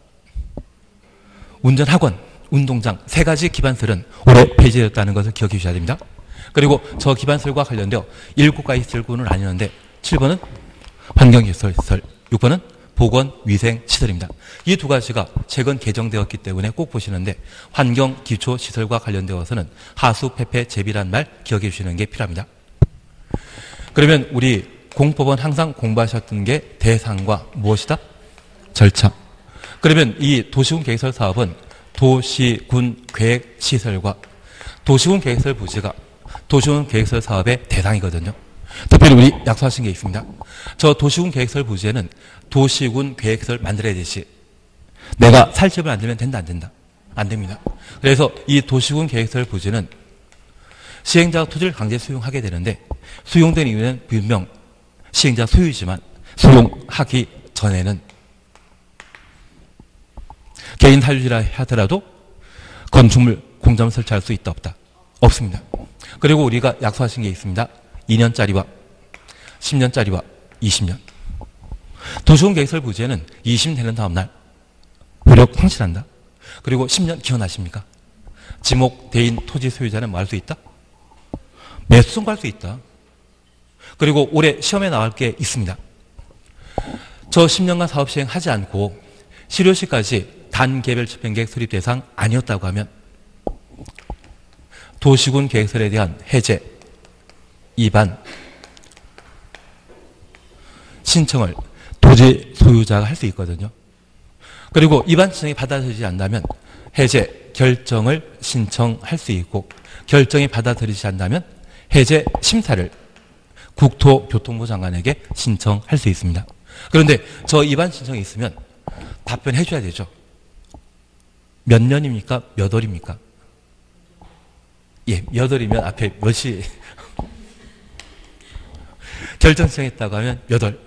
운전학원, 운동장 세 가지 기반설은 올해 폐지되었다는 것을 기억해 주셔야 됩니다. 그리고 저 기반설과 관련되어 일곱 가지 설군을 나뉘는데 칠 번은 환경시설, 육 번은 보건위생시설입니다. 이 두 가지가 최근 개정되었기 때문에 꼭 보시는데 환경기초시설과 관련되어서는 하수, 폐폐, 제비란 말 기억해 주시는 게 필요합니다. 그러면 우리 공법원 항상 공부하셨던 게 대상과 무엇이다? 절차. 그러면 이 도시군 계획설 사업은 도시군 계획시설과 도시군 계획설 부지가 도시군 계획설 사업의 대상이거든요. 특별히 우리 약속하신 게 있습니다. 저 도시군 계획설 부지에는 도시군 계획설 만들어야 되지. 내가 살 집을 안 들면 된다, 안 된다? 안 됩니다. 그래서 이 도시군 계획설 부지는 시행자가 토지를 강제 수용하게 되는데 수용된 이유는 분명 시행자 소유이지만 수용하기 전에는 개인 사유지라 하더라도 건축물 공점을 설치할 수 있다, 없다? 없습니다. 그리고 우리가 약속하신 게 있습니다. 이 년짜리와 십 년짜리와 이십 년. 도시군 계획설 부지에는 이십 년 되는 다음 날 효력 상실한다. 그리고 십 년 기원하십니까? 지목 대인 토지 소유자는 뭐 할 수 있다? 매수 선고할 수 있다. 그리고 올해 시험에 나올 게 있습니다. 저 십 년간 사업 시행하지 않고 실효시까지 단계별 집행계획 수립 대상 아니었다고 하면 도시군 계획설에 대한 해제, 위반, 신청을 토지 소유자가 할 수 있거든요. 그리고 위반 신청이 받아들이지 않는다면 해제, 결정을 신청할 수 있고 결정이 받아들이지 않는다면 해제 심사를 국토교통부 장관에게 신청할 수 있습니다. 그런데 저 위반 신청이 있으면 답변해 줘야 되죠. 몇 년입니까? 몇 월입니까? 예, 몇 월이면 앞에 몇이 결정 신청했다고 하면 몇 월.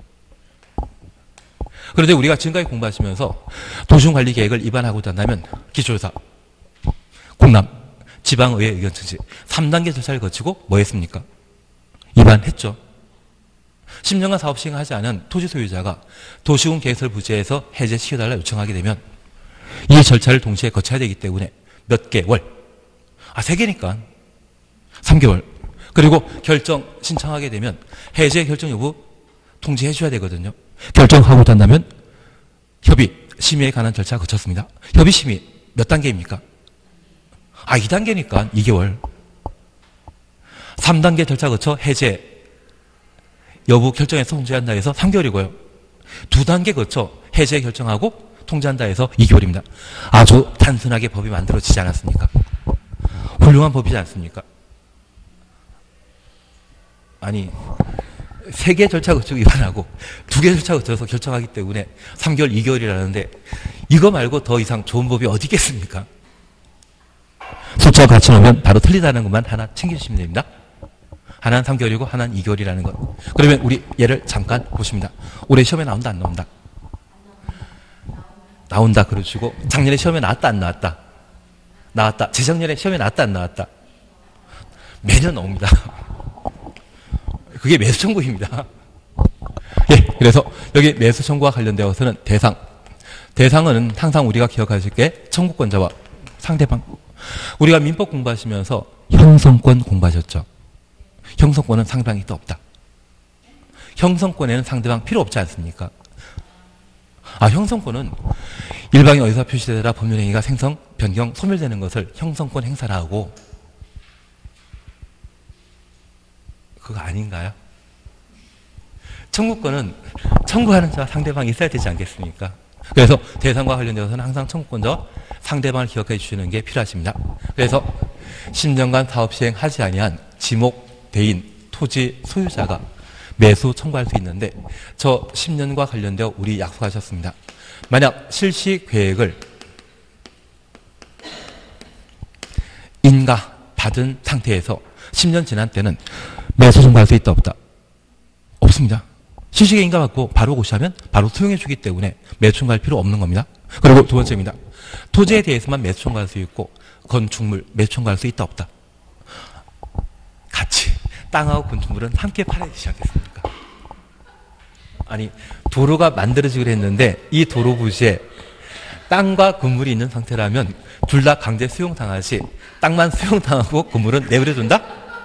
그런데 우리가 지금까지 공부하시면서 도시군관리계획을 위반하고자 한다면 기초조사, 공람, 지방의회 의견 청지 삼 단계 절차를 거치고 뭐 했습니까? 위반했죠. 십 년간 사업 시행하지 않은 토지 소유자가 도시군 계획설 부지에서 해제시켜달라 요청하게 되면 이 절차를 동시에 거쳐야 되기 때문에 몇 개월, 아, 세 개니까 삼 개월. 그리고 결정 신청하게 되면 해제 결정 여부 통지해 줘야 되거든요. 결정하고 한다면 협의, 심의에 관한 절차 거쳤습니다. 협의 심의 몇 단계입니까? 아, 이 단계니까 이 개월. 삼 단계 절차 거쳐 해제 여부 결정해서 통지한다 해서 삼 개월이고요. 두 단계 거쳐 해제 결정하고 통지한다 해서 이 개월입니다. 아주 단순하게 법이 만들어지지 않았습니까? 훌륭한 법이지 않습니까? 아니, 세 개 절차 거치고 위반하고 두 개 절차 거쳐서 결정하기 때문에 삼 개월, 이 개월이라는데 이거 말고 더 이상 좋은 법이 어디 있겠습니까? 숫자 같이 놓으면 바로 틀리다는 것만 하나 챙겨주시면 됩니다. 하나는 삼 개월이고 하나는 이 개월이라는 것. 그러면 우리 예를 잠깐 보십니다. 올해 시험에 나온다, 안 나온다? 나온다 그러시고 작년에 시험에 나왔다 안 나왔다? 나왔다. 재작년에 시험에 나왔다 안 나왔다? 매년 나옵니다. 그게 매수 청구입니다. 예, 그래서 여기 매수 청구와 관련되어서는 대상. 대상은 항상 우리가 기억하실 게 청구권자와 상대방. 우리가 민법 공부하시면서 형성권 공부하셨죠. 형성권은 상대방이 또 없다. 형성권에는 상대방 필요 없지 않습니까? 아, 형성권은 일방의 의사 표시되라 법률행위가 생성, 변경, 소멸되는 것을 형성권 행사라 하고 그거 아닌가요? 청구권은 청구하는 자와 상대방이 있어야 되지 않겠습니까? 그래서 대상과 관련되어서는 항상 청구권자와 상대방을 기억해 주시는 게 필요하십니다. 그래서 십 년간 사업 시행하지 아니한 지목, 대인, 토지 소유자가 매수 청구할 수 있는데 저 십 년과 관련되어 우리 약속하셨습니다. 만약 실시 계획을 인가 받은 상태에서 십 년 지난 때는 매수 청구할 수 있다 없다? 없습니다. 실시계획 인가 받고 바로 고시하면 바로 수용해 주기 때문에 매수 청구할 필요 없는 겁니다. 그리고 두 번째입니다. 토지에 대해서만 매수 청구할 수 있고 건축물 매수 청구할 수 있다 없다? 같이 땅하고 건축물은 함께 팔아야 되지 않겠습니까? 아니 도로가 만들어지기로 했는데 이 도로 부지에 땅과 건물이 있는 상태라면 둘 다 강제 수용당하지 땅만 수용당하고 건물은 내버려둔다?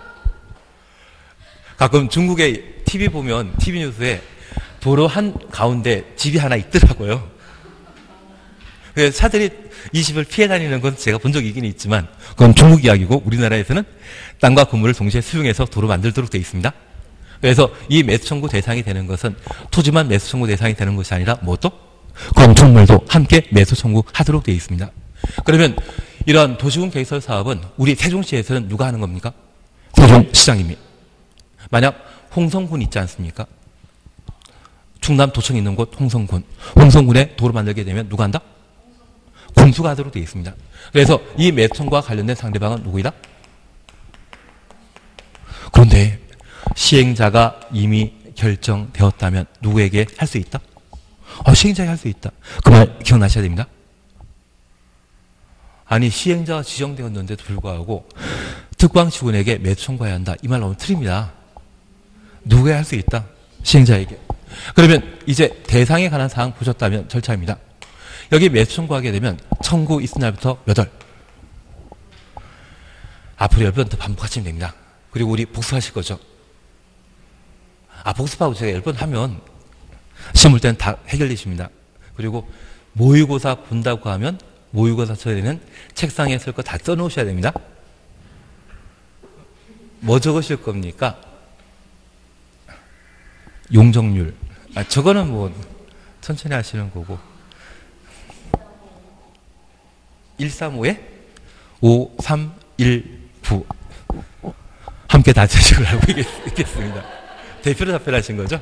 가끔 중국의 티비 보면 티비 뉴스에 도로 한 가운데 집이 하나 있더라고요. 그래서 차들이 이 집을 피해 다니는 건 제가 본 적이 있긴 있지만 그건 중국 이야기고 우리나라에서는 땅과 건물을 동시에 수용해서 도로 만들도록 되어 있습니다. 그래서 이 매수 청구 대상이 되는 것은 토지만 매수 청구 대상이 되는 것이 아니라 뭐또? 건축물도 함께 매수 청구하도록 되어 있습니다. 그러면 이러한 도시군 개설 사업은 우리 세종시에서는 누가 하는 겁니까? 세종시장입니다. 만약 홍성군 있지 않습니까? 충남 도청 있는 곳 홍성군. 홍성군에 도로 만들게 되면 누가 한다? 군수가 하도록 되어 있습니다. 그래서 이 매수 청구와 관련된 상대방은 누구이다? 그런데 시행자가 이미 결정되었다면 누구에게 할 수 있다? 아, 시행자에게 할 수 있다. 그 말 기억나셔야 됩니다. 아니 시행자가 지정되었는데도 불구하고 특광시군에게 매수 청구해야 한다. 이 말 너무 틀립니다. 누구에게 할 수 있다? 시행자에게. 그러면 이제 대상에 관한 사항 보셨다면 절차입니다. 여기 매수 청구하게 되면 청구 있은 날부터 몇 월? 앞으로 열 번 더 반복하시면 됩니다. 그리고 우리 복습하실 거죠. 아, 복습하고 제가 열 번 하면 시험 볼 때는 다 해결되십니다. 그리고 모의고사 본다고 하면 모의고사 처리는 책상에 쓸 거 다 써놓으셔야 됩니다. 뭐 적으실 겁니까? 용적률. 아, 저거는 뭐 천천히 하시는 거고. 일삼오에 오삼일구 함께 다 제식을 알고 있겠습니다. 대표로 답변하신 거죠?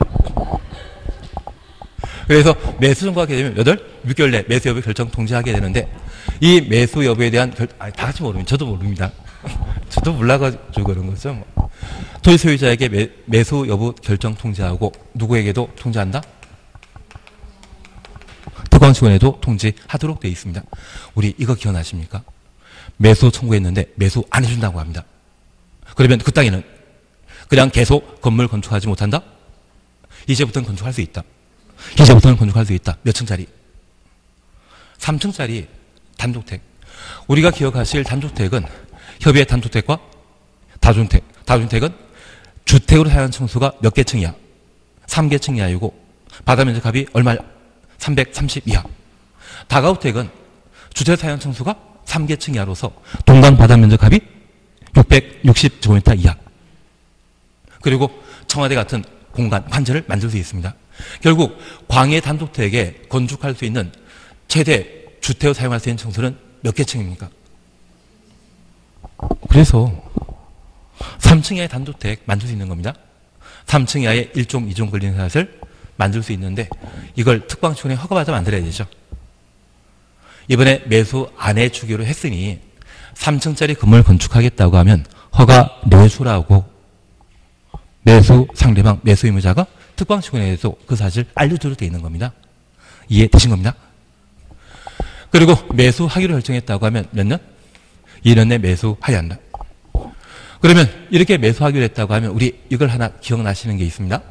그래서 매수 청구하게 되면 몇 월? 육 개월 내 매수 여부 결정 통지하게 되는데 이 매수 여부에 대한 결, 아니, 다 같이 모릅니다. 저도 모릅니다. 저도 몰라가지고 그런 거죠. 뭐. 토지 소유자에게 매, 매수 여부 결정 통지하고 누구에게도 통지한다? 특광시군에도 통지하도록 되어 있습니다. 우리 이거 기억나십니까? 매수 청구했는데 매수 안 해준다고 합니다. 그러면 그 땅에는 그냥 계속 건물 건축하지 못한다? 이제부터는 건축할 수 있다. 이제부터는 건축할 수 있다. 몇 층짜리? 삼 층짜리 단독택. 우리가 기억하실 단독택은 협의의 단독택과 다주택. 다주택은 주택으로 사용하는 층수가 몇 개 층이야? 삼 개 층 이하이고 바다 면적 합이 얼마야? 삼백삼십 이하. 다가구택은 주택 사용 층수가 삼 개 층 이하로서 동강 바다 면적 합이 육백육십 제곱미터 이하. 그리고 청와대 같은 공간, 관절을 만들 수 있습니다. 결국 광해 단독택에 건축할 수 있는 최대 주택으로 사용할 수 있는 층수는 몇 개 층입니까? 그래서 삼 층 이하의 단독택 만들 수 있는 겁니다. 삼 층 이하의 일 종, 이 종 걸리는 사업을 만들 수 있는데 이걸 특광시군에 허가받아 만들어야 되죠. 이번에 매수 안 해주기로 했으니 삼 층짜리 건물 건축하겠다고 하면 허가 내수라고 매수 상대방, 매수 의무자가 특광시군에서 그 사실을 알려주도록 되어 있는 겁니다. 이해되신 겁니다? 그리고 매수하기로 결정했다고 하면 몇 년? 이 년 내 매수하여야 한다. 그러면 이렇게 매수하기로 했다고 하면 우리 이걸 하나 기억나시는 게 있습니다.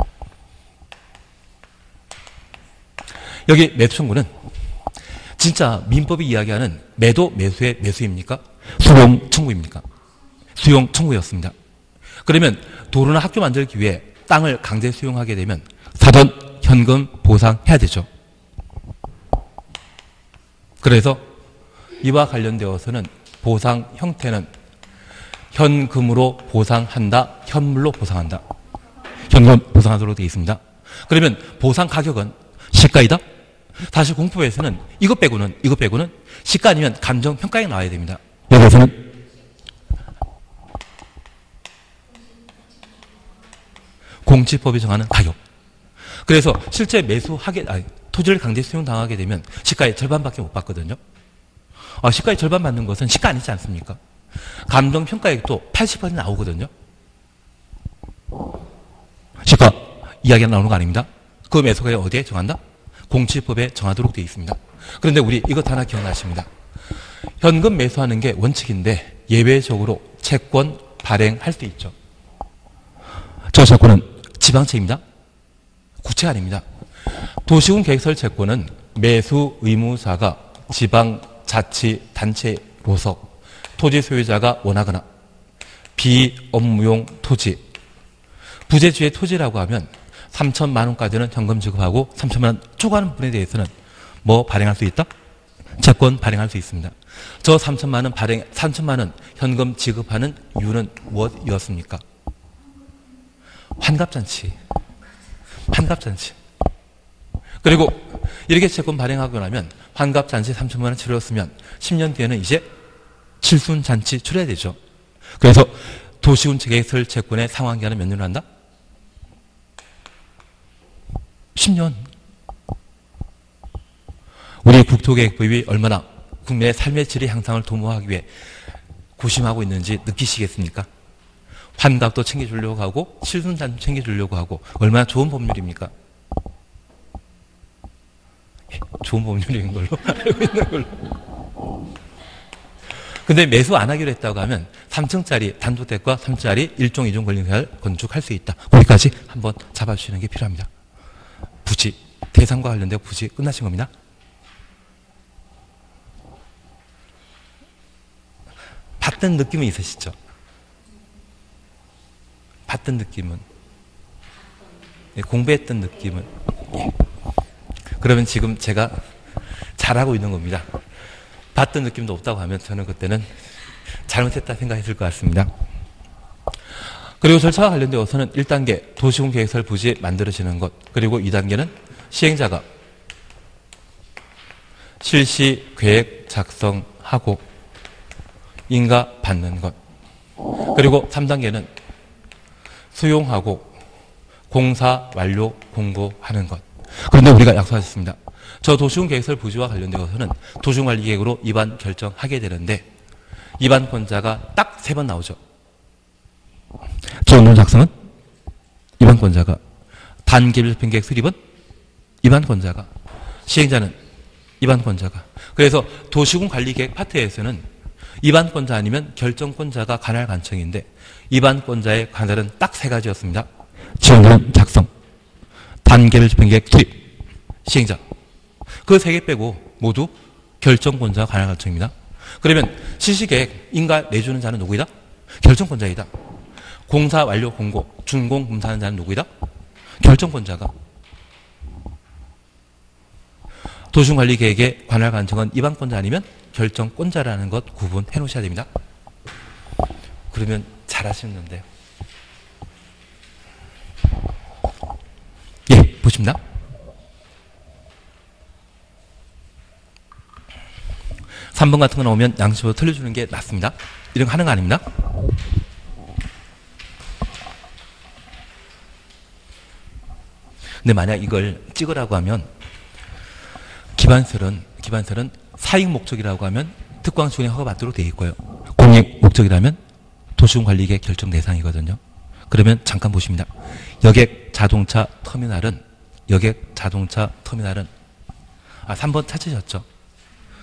여기 매수 청구는 진짜 민법이 이야기하는 매도 매수의 매수입니까? 수용 청구입니까? 수용 청구였습니다. 그러면 도로나 학교 만들기 위해 땅을 강제 수용하게 되면 사전 현금 보상해야 되죠. 그래서 이와 관련되어서는 보상 형태는 현금으로 보상한다, 현물로 보상한다. 현금 보상하도록 되어 있습니다. 그러면 보상 가격은 시가이다? 사실 공법에서는 이것 빼고는 이것 빼고는 시가 아니면 감정평가액 나와야 됩니다. 여기서는 공시법이 정하는 가격. 그래서 실제 매수하게 아니, 토지를 강제 수용당하게 되면 시가의 절반밖에 못 받거든요. 아, 시가의 절반 받는 것은 시가 아니지 않습니까? 감정평가액도 팔십 퍼센트 나오거든요. 시가 이야기가 나오는 거 아닙니다. 그 매수가액 어디에 정한다? 공시법에 정하도록 되어 있습니다. 그런데 우리 이것 하나 기억나십니다. 현금 매수하는 게 원칙인데 예외적으로 채권 발행할 수 있죠. 저 채권은 지방채입니다. 국채가 아닙니다. 도시군 계획설 채권은 매수 의무자가 지방자치단체로서 토지 소유자가 원하거나 비업무용 토지, 부재지의 토지라고 하면 삼천만 원까지는 현금 지급하고 삼천만 원 초과하는 부분에 대해서는 뭐 발행할 수 있다? 채권 발행할 수 있습니다. 저 삼천만 원 발행, 삼천만 원 현금 지급하는 이유는 무엇이었습니까? 환갑잔치. 환갑잔치. 그리고 이렇게 채권 발행하고 나면 환갑잔치 삼천만 원 치렀으면 십 년 뒤에는 이제 칠순잔치 치러야 되죠. 그래서 도시군 계획설 채권의 상환기간은 몇 년을 한다? 십 년. 우리 국토계획법이 얼마나 국민의 삶의 질의 향상을 도모하기 위해 고심하고 있는지 느끼시겠습니까? 환갑도 챙겨주려고 하고 칠순잔도 챙겨주려고 하고 얼마나 좋은 법률입니까? 좋은 법률인 걸로 알고 있는 걸로. 근데 매수 안 하기로 했다고 하면 삼 층짜리 단독택과 삼 층짜리 일 종, 이 종 권리를 건축할 수 있다. 거기까지 한번 잡아주시는 게 필요합니다. 부지, 대상과 관련된 부지 끝나신 겁니다. 봤던 느낌은 있으시죠? 봤던 느낌은? 네, 공부했던 느낌은? 예. 그러면 지금 제가 잘하고 있는 겁니다. 봤던 느낌도 없다고 하면 저는 그때는 잘못했다 생각했을 것 같습니다. 그리고 절차와 관련되어서는 일 단계 도시군 계획설 부지 만들어지는 것, 그리고 이 단계는 시행자가 실시 계획 작성하고 인가 받는 것, 그리고 삼 단계는 수용하고 공사 완료 공고하는 것. 그런데 우리가 약속하셨습니다. 저 도시군 계획설 부지와 관련되어서는 도시군관리계획으로 입안 결정하게 되는데 입안권자가 딱 세 번 나오죠. 조항론 작성은 입안권자가, 단계별 집행계획 수립은 입안권자가, 시행자는 입안권자가. 그래서 도시군관리계획 파트에서는 입안권자 아니면 결정권자가 관할 관청인데 입안권자의 관할은 딱 세 가지였습니다. 지원론 작성, 단계별 집행계획 수립, 시행자. 그 세 개 빼고 모두 결정권자가 관할 관청입니다. 그러면 실시계획 인가 내주는 자는 누구이다? 결정권자이다. 공사 완료 공고, 준공 검사하는 자는 누구이다? 결정권자가. 도시군관리계획의 관할 관청은 입안권자 아니면 결정권자라는 것 구분해 놓으셔야 됩니다. 그러면 잘하시는데요. 예, 보십니다. 삼 번 같은 거 나오면 양심으로 틀려주는 게 낫습니다. 이런 거 하는 거 아닙니다. 근데 만약 이걸 찍으라고 하면 기반설은, 기반설은 사익 목적이라고 하면 특광시군에 허가받도록 되어 있고요. 공익 목적이라면 도시군관리계획 결정 대상이거든요. 그러면 잠깐 보십니다. 여객 자동차 터미널은, 여객 자동차 터미널은, 아, 삼 번 찾으셨죠?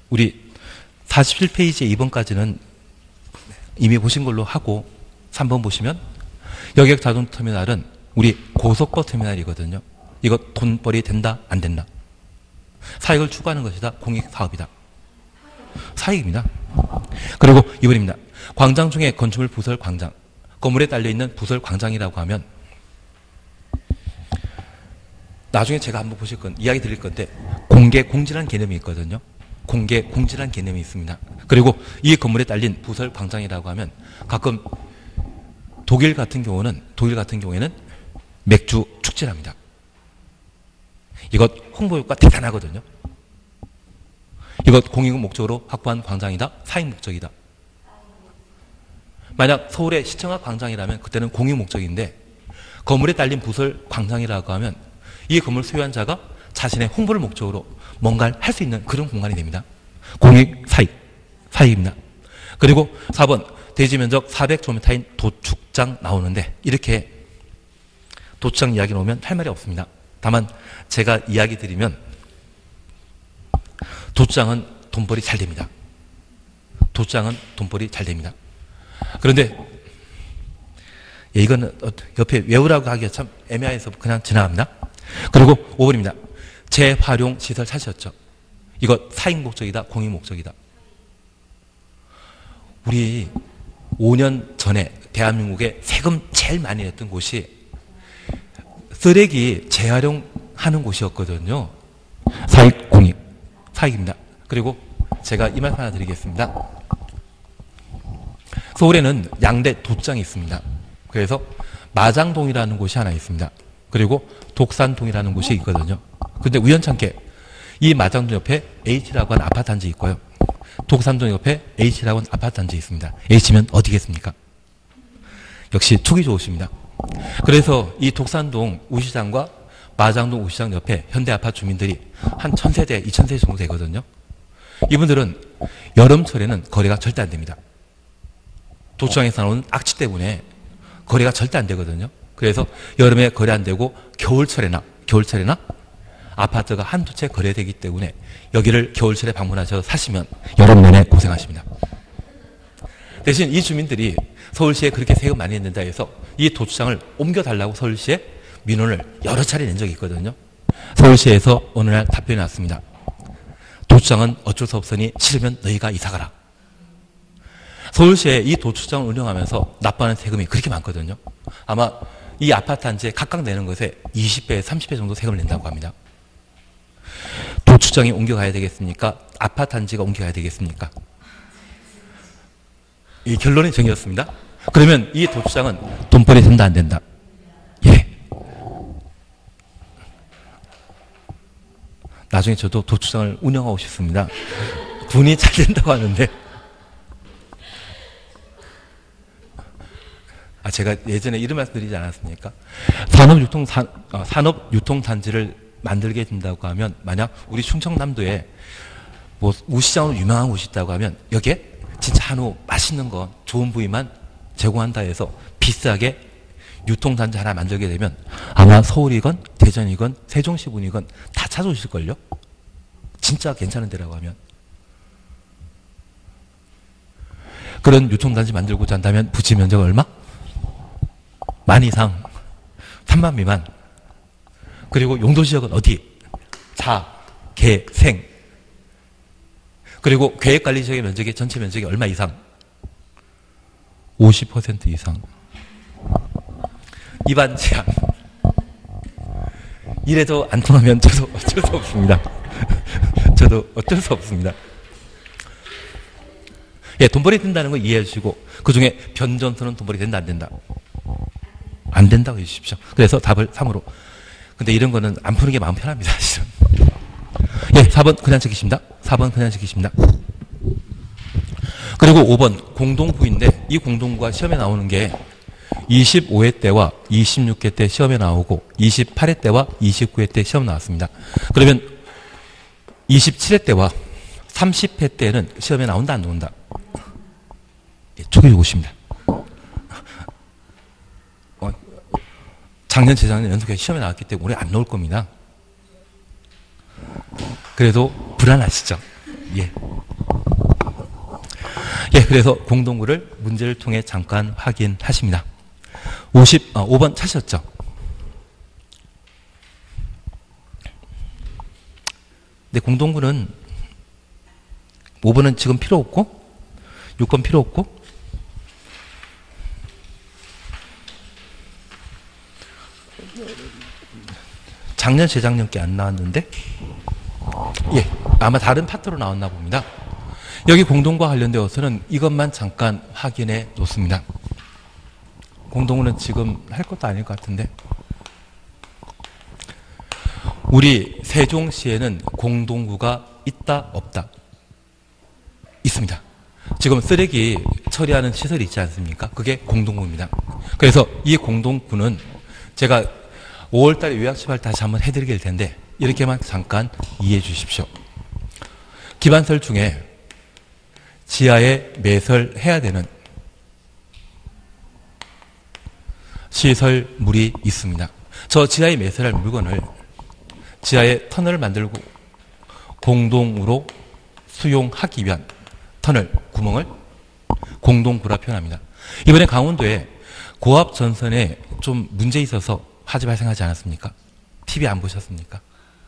우리 사십칠 페이지 이 번까지는 이미 보신 걸로 하고 삼 번 보시면 여객 자동터미널은 우리 고속버스 터미널이거든요. 이거 돈벌이 된다 안 된다. 사익을 추구하는 것이다. 공익사업이다. 사익입니다. 그리고 이 번입니다. 광장 중에 건축물 부설 광장. 건물에 딸려있는 부설 광장이라고 하면 나중에 제가 한번 보실 건 이야기 드릴 건데 공개 공지라는 개념이 있거든요. 공개 공지라는 개념이 있습니다. 그리고 이 건물에 딸린 부설 광장이라고 하면 가끔 독일 같은 경우는 독일 같은 경우에는 맥주 축제랍니다. 이것 홍보 효과 대단하거든요. 이것 공익 목적으로 확보한 광장이다. 사익 목적이다. 만약 서울의 시청각 광장이라면 그때는 공익 목적인데 건물에 딸린 부설 광장이라고 하면 이 건물 소유한 자가 자신의 홍보를 목적으로 뭔가를 할 수 있는 그런 공간이 됩니다. 공익 사익, 사익입니다. 그리고 사 번 대지 면적 사백 제곱미터인 도축장 나오는데 이렇게 도축장 이야기 나오면 할 말이 없습니다. 다만 제가 이야기 드리면 도축장은 돈벌이 잘 됩니다. 도축장은 돈벌이 잘 됩니다. 그런데 예, 이거는 옆에 외우라고 하기가 참 애매해서 그냥 지나갑니다. 그리고 오 번입니다. 재활용 시설 찾으셨죠? 이거 사익 목적이다, 공익 목적이다. 우리 오 년 전에 대한민국에 세금 제일 많이 냈던 곳이 쓰레기 재활용하는 곳이었거든요. 사익, 공익, 사익입니다. 그리고 제가 이 말씀 하나 드리겠습니다. 서울에는 양대 도축장이 있습니다. 그래서 마장동이라는 곳이 하나 있습니다. 그리고 독산동이라는 곳이 있거든요. 근데 우연찮게 이 마장동 옆에 H라고 하는 아파트 단지 있고요. 독산동 옆에 H라고 하는 아파트 단지 있습니다. H면 어디겠습니까? 역시 촉이 좋으십니다. 그래서 이 독산동 우시장과 마장동 우시장 옆에 현대아파트 주민들이 한 천 세대, 이천 세대 정도 되거든요. 이분들은 여름철에는 거래가 절대 안 됩니다. 도축장에서 나오는 악취 때문에 거래가 절대 안 되거든요. 그래서 여름에 거래 안 되고 겨울철에나 겨울철에나 아파트가 한두 채 거래되기 때문에 여기를 겨울철에 방문하셔서 사시면 여름 내내 고생하십니다. 대신 이 주민들이 서울시에 그렇게 세금 많이 낸다 해서 이 도축장을 옮겨달라고 서울시에 민원을 여러 차례 낸 적이 있거든요. 서울시에서 어느 날 답변이 왔습니다. 도축장은 어쩔 수 없으니 싫으면 너희가 이사가라. 서울시에 이 도축장을 운영하면서 납부하는 세금이 그렇게 많거든요. 아마 이 아파트 단지에 각각 내는 것에 이십 배, 삼십 배 정도 세금을 낸다고 합니다. 도축장이 옮겨가야 되겠습니까? 아파트 단지가 옮겨가야 되겠습니까? 이 결론이 정해졌습니다. 그러면 이 도축장은 돈벌이 된다 안 된다? 예. 나중에 저도 도축장을 운영하고 싶습니다. 돈이 잘 된다고 하는데 아, 제가 예전에 이런 말씀 드리지 않았습니까? 산업유통, 산, 어, 산업유통단지를 만들게 된다고 하면, 만약 우리 충청남도에 뭐 우시장으로 유명한 곳이 있다고 하면, 여기에 진짜 한우 맛있는 거, 좋은 부위만 제공한다 해서 비싸게 유통단지 하나 만들게 되면, 아마 서울이건, 대전이건, 세종시군이건 다 찾아오실걸요? 진짜 괜찮은 데라고 하면. 그런 유통단지 만들고자 한다면, 부지 면적 얼마? 만 이상, 삼만 미만. 그리고 용도지역은 어디? 자, 개, 생. 그리고 계획관리지역의 면적이 전체 면적이 얼마 이상? 오십 퍼센트 이상. 입안 제한. 이래도 안 통하면 저도 어쩔 수 없습니다. 저도 어쩔 수 없습니다. 예, 돈벌이 된다는 거 이해해 주시고, 그 중에 변전소는 돈벌이 된다, 안 된다? 안 된다고 해주십시오. 그래서 답을 삼으로. 근데 이런 거는 안 푸는 게 마음 편합니다, 사실은. 예, 사 번 그냥 적으십니다. 사 번 그냥 적으십니다. 그리고 오 번 공동구인데 이 공동구가 시험에 나오는 게 이십오 회 때와 이십육 회 때 시험에 나오고 이십팔 회 때와 이십구 회 때 시험 나왔습니다. 그러면 이십칠 회 때와 삼십 회 때는 시험에 나온다 안 나온다? 예, 초기 요구십니다. 어, 작년 재작년 연속해 시험에 나왔기 때문에 올해 안 나올 겁니다. 그래도 불안하시죠? 예. 예, 그래서 공동구를 문제를 통해 잠깐 확인하십니다. 오십, 어, 오 번 찾으셨죠? 네, 공동구는 오 번은 지금 필요 없고 육 번 필요 없고 작년, 재작년께 안 나왔는데 예, 아마 다른 파트로 나왔나 봅니다. 여기 공동과 관련되어서는 이것만 잠깐 확인해 놓습니다. 공동구는 지금 할 것도 아닐 것 같은데 우리 세종시에는 공동구가 있다 없다? 있습니다. 지금 쓰레기 처리하는 시설이 있지 않습니까? 그게 공동구입니다. 그래서 이 공동구는 제가 오월 달에 요약 시발 다시 한번 해드릴 텐데 이렇게만 잠깐 이해해 주십시오. 기반설 중에 지하에 매설해야 되는 시설물이 있습니다. 저 지하에 매설할 물건을 지하에 터널을 만들고 공동으로 수용하기 위한 터널, 구멍을 공동구라 표현합니다. 이번에 강원도에 고압 전선에 좀 문제 있어서 화재 발생하지 않았습니까? 티비 안 보셨습니까?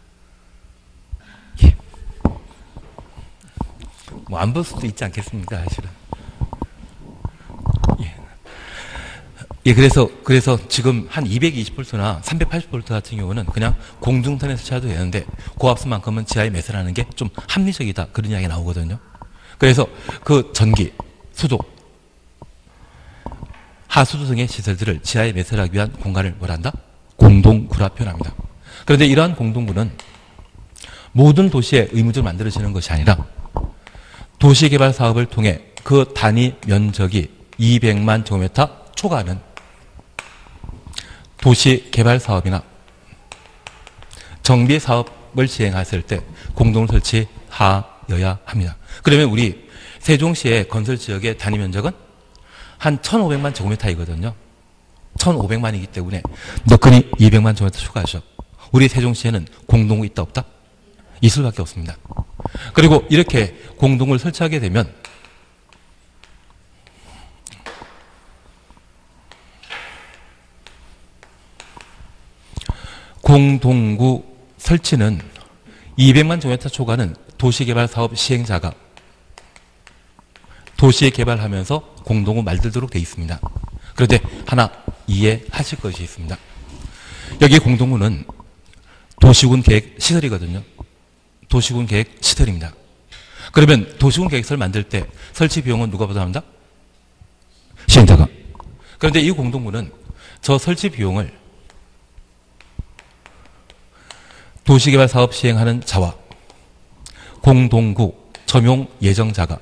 예. 뭐 안 볼 수도 있지 않겠습니까, 사실은. 예. 예, 그래서, 그래서 지금 한 이백이십 볼트나 삼백팔십 볼트 같은 경우는 그냥 공중선에서 쳐도 되는데 고압선만큼은 지하에 매설하는 게 좀 합리적이다. 그런 이야기가 나오거든요. 그래서 그 전기, 수도, 하수도 등의 시설들을 지하에 매설하기 위한 공간을 뭐란다? 공동구라 표현합니다. 그런데 이러한 공동구는 모든 도시에 의무적으로 만들어지는 것이 아니라 도시개발 사업을 통해 그 단위 면적이 이백만 제곱미터 초과하는 도시개발 사업이나 정비 사업을 시행했을 때 공동을 설치하여야 합니다. 그러면 우리 세종시의 건설 지역의 단위 면적은 한 천오백만 제곱미터이거든요. 천오백만이기 때문에 너끈히 이백만 제곱미터 추가하죠. 우리 세종시에는 공동구 있다 없다? 있을 수밖에 없습니다. 그리고 이렇게 공동구를 설치하게 되면 공동구 설치는 이백만 제곱미터 초과는 도시개발사업 시행자가 도시에 개발하면서 공동구 만들도록 되어 있습니다. 그런데 하나 이해하실 것이 있습니다. 여기 공동구는 도시군 계획 시설이거든요. 도시군 계획 시설입니다. 그러면 도시군 계획서를 만들 때 설치 비용은 누가 부담한다? 시행자가. 그런데 이 공동구는 저 설치 비용을 도시개발 사업 시행하는 자와 공동구 점용 예정자가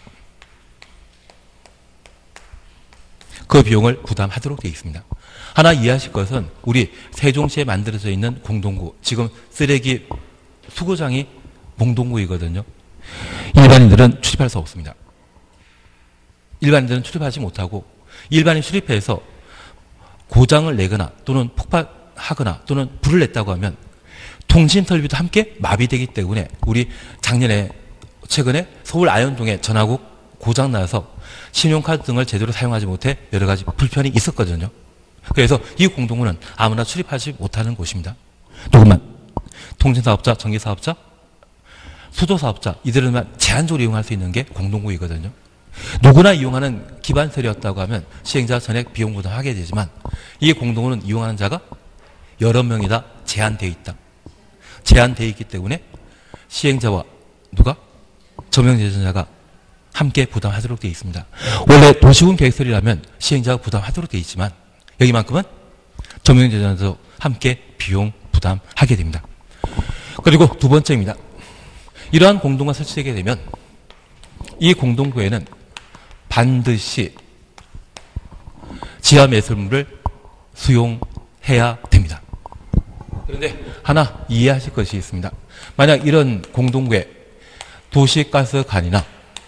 그 비용을 부담하도록 되어 있습니다. 하나 이해하실 것은 우리 세종시에 만들어져 있는 공동구, 지금 쓰레기 수거장이 공동구이거든요. 일반인들은 출입할 수 없습니다. 일반인들은 출입하지 못하고 일반인 출입해서 고장을 내거나 또는 폭발하거나 또는 불을 냈다고 하면 통신 설비도 함께 마비되기 때문에 우리 작년에 최근에 서울 아현동에 전화국 고장 나서 신용카드 등을 제대로 사용하지 못해 여러 가지 불편이 있었거든요. 그래서 이 공동구는 아무나 출입하지 못하는 곳입니다. 누구만? 통신사업자, 전기사업자, 수도사업자 이들만 제한적으로 이용할 수 있는 게 공동구이거든요. 누구나 이용하는 기반설이었다고 하면 시행자 전액 비용 부담하게 되지만 이 공동구는 이용하는 자가 여러 명이다 제한되어 있다. 제한되어 있기 때문에 시행자와 누가? 점용예정자가 함께 부담하도록 되어 있습니다. 원래 도시군 계획설이라면 시행자가 부담하도록 되어 있지만 여기만큼은 점용예정자도 함께 비용 부담하게 됩니다. 그리고 두 번째입니다. 이러한 공동구가 설치되게 되면 이 공동구에는 반드시 지하 매설물을 수용해야 됩니다. 그런데 하나 이해하실 것이 있습니다. 만약 이런 공동구에 도시가스관이나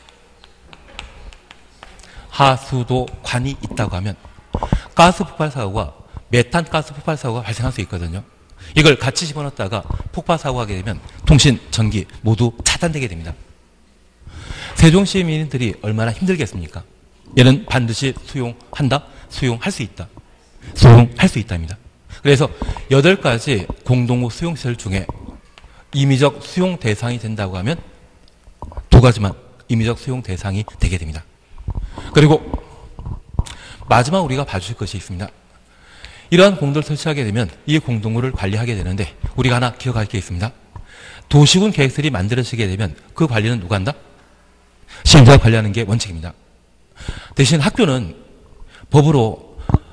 하수도관이 있다고 하면 가스 폭발 사고가 메탄 가스 폭발 사고가 발생할 수 있거든요. 이걸 같이 집어넣었다가 폭발 사고가 하게 되면 통신, 전기 모두 차단되게 됩니다. 세종 시민들이 얼마나 힘들겠습니까? 얘는 반드시 수용한다? 수용할 수 있다. 수용할 수 있답니다. 그래서 여덟 가지 공동구 수용시설 중에 임의적 수용 대상이 된다고 하면 두 가지만 임의적 수용 대상이 되게 됩니다. 그리고 마지막 우리가 봐주실 것이 있습니다. 이러한 공도를 설치하게 되면 이 공동구를 관리하게 되는데 우리가 하나 기억할 게 있습니다. 도시군 계획설이 만들어지게 되면 그 관리는 누가 한다? 시행자가 관리하는 게 원칙입니다. 대신 학교는 법으로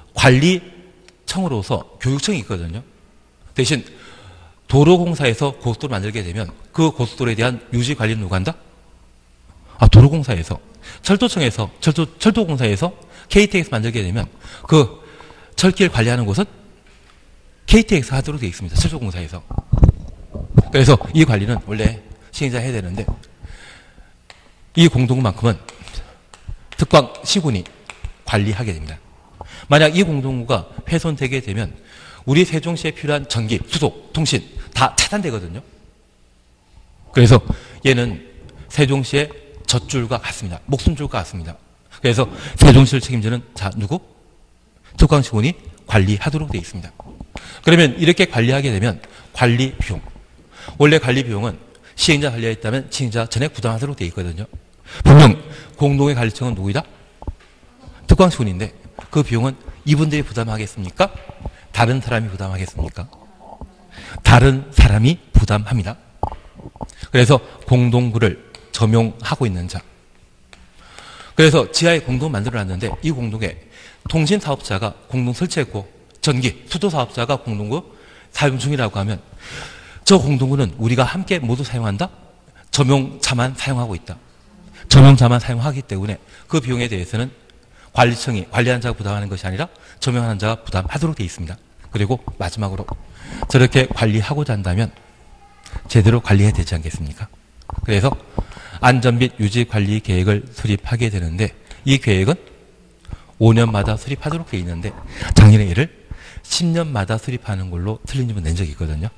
관리청으로서 교육청이 있거든요. 대신 도로공사에서 고속도로 만들게 되면 그 고속도로에 대한 유지 관리는 누가 한다? 아, 도로공사에서. 철도청에서, 철도, 철도공사에서 케이티엑스 만들게 되면 그 철길 관리하는 곳은 케이티엑스 하도록 되어 있습니다. 철도공사에서. 그래서 이 관리는 원래 시행자 해야 되는데 이 공동구만큼은 특광 시군이 관리하게 됩니다. 만약 이 공동구가 훼손되게 되면 우리 세종시에 필요한 전기, 수도, 통신 다 차단되거든요. 그래서 얘는 세종시의 젖줄과 같습니다. 목숨줄과 같습니다. 그래서 세종시를 책임지는 자 누구? 특광시군이 관리하도록 되어 있습니다. 그러면 이렇게 관리하게 되면 관리 비용. 원래 관리 비용은 시행자 관리했다면 시행자 전액 부담하도록 되어 있거든요. 분명 공동의 관리청은 누구이다? 특광시군인데 그 비용은 이분들이 부담하겠습니까? 다른 사람이 부담하겠습니까? 다른 사람이 부담합니다. 그래서 공동구를 점용하고 있는 자. 그래서 지하에 공동 만들어놨는데 이 공동에 통신사업자가 공동 설치했고 전기, 수도사업자가 공동구 사용 중이라고 하면 저 공동구는 우리가 함께 모두 사용한다? 점용자만 사용하고 있다. 점용자만 사용하기 때문에 그 비용에 대해서는 관리청이 관리하는 자가 부담하는 것이 아니라 점용하는 자가 부담하도록 되어 있습니다. 그리고 마지막으로 저렇게 관리하고자 한다면 제대로 관리해야 되지 않겠습니까? 그래서 안전 및 유지 관리 계획을 수립하게 되는데 이 계획은 오 년마다 수립하도록 되어 있는데 작년에 얘를 십 년마다 수립하는 걸로 틀린 질문 낸 적이 있거든요.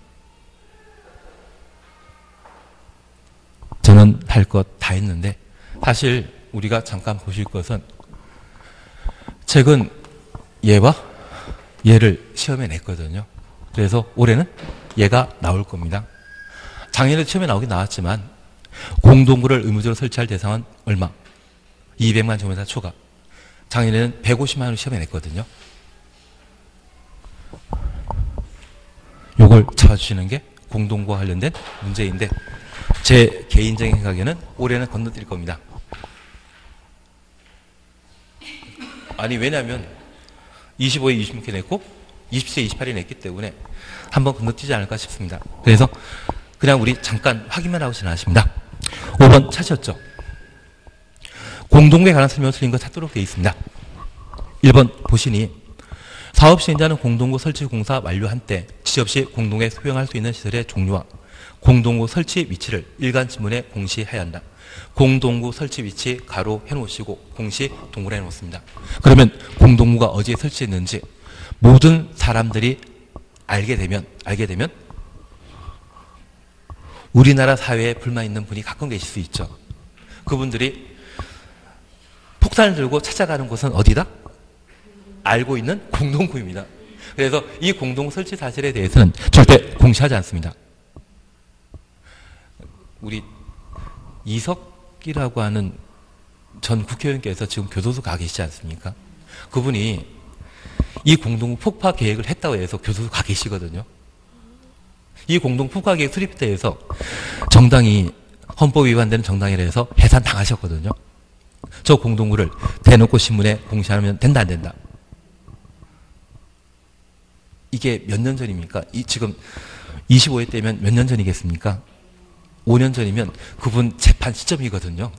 저는 할 것 다 했는데 사실 우리가 잠깐 보실 것은 최근 얘와 얘를 시험에 냈거든요. 그래서 올해는 얘가 나올 겁니다. 작년에 시험에 나오긴 나왔지만 공동구를 의무적으로 설치할 대상은 얼마? 이백만 제곱미터 초과. 작년에는 백오십만 원을 시험에 냈거든요. 요걸 잡아주시는 게 공동구와 관련된 문제인데 제 개인적인 생각에는 올해는 건너뛸 겁니다. 아니 왜냐하면 이십오에 이십육 개 냈고 이십 세 이십팔 에 냈기 때문에 한번 건너뛰지 않을까 싶습니다. 그래서 그냥 우리 잠깐 확인만 하고 지나가십니다. 오 번 찾으셨죠? 공동구에 관한 설명을 틀린 거 찾도록 되어 있습니다. 일 번 보시니 사업 시행자는 공동구 설치 공사 완료한 때 지적시 공동에 소용할 수 있는 시설의 종류와 공동구 설치 위치를 일간 지문에 공시해야 한다. 공동구 설치 위치 가로 해놓으시고 공시 동그라 해놓습니다. 그러면 공동구가 어디에 설치했는지 모든 사람들이 알게 되면 알게 되면 우리나라 사회에 불만 있는 분이 가끔 계실 수 있죠. 그분들이 폭탄을 들고 찾아가는 곳은 어디다? 알고 있는 공동구입니다. 그래서 이 공동구 설치 사실에 대해서는 절대 공시하지 않습니다. 우리 이석기라고 하는 전 국회의원께서 지금 교도소 가 계시지 않습니까? 그분이 이 공동구 폭파 계획을 했다고 해서 교도소 가 계시거든요. 이 공동 폭파 계획 수립에 대해서 정당이 헌법 위반되는 정당이라 해서 해산 당하셨거든요. 저 공동구를 대놓고 신문에 공시하면 된다 안 된다? 이게 몇 년 전입니까? 이 지금 이십오 회 때면 몇 년 전이겠습니까? 오 년 전이면 그분 재판 시점이거든요.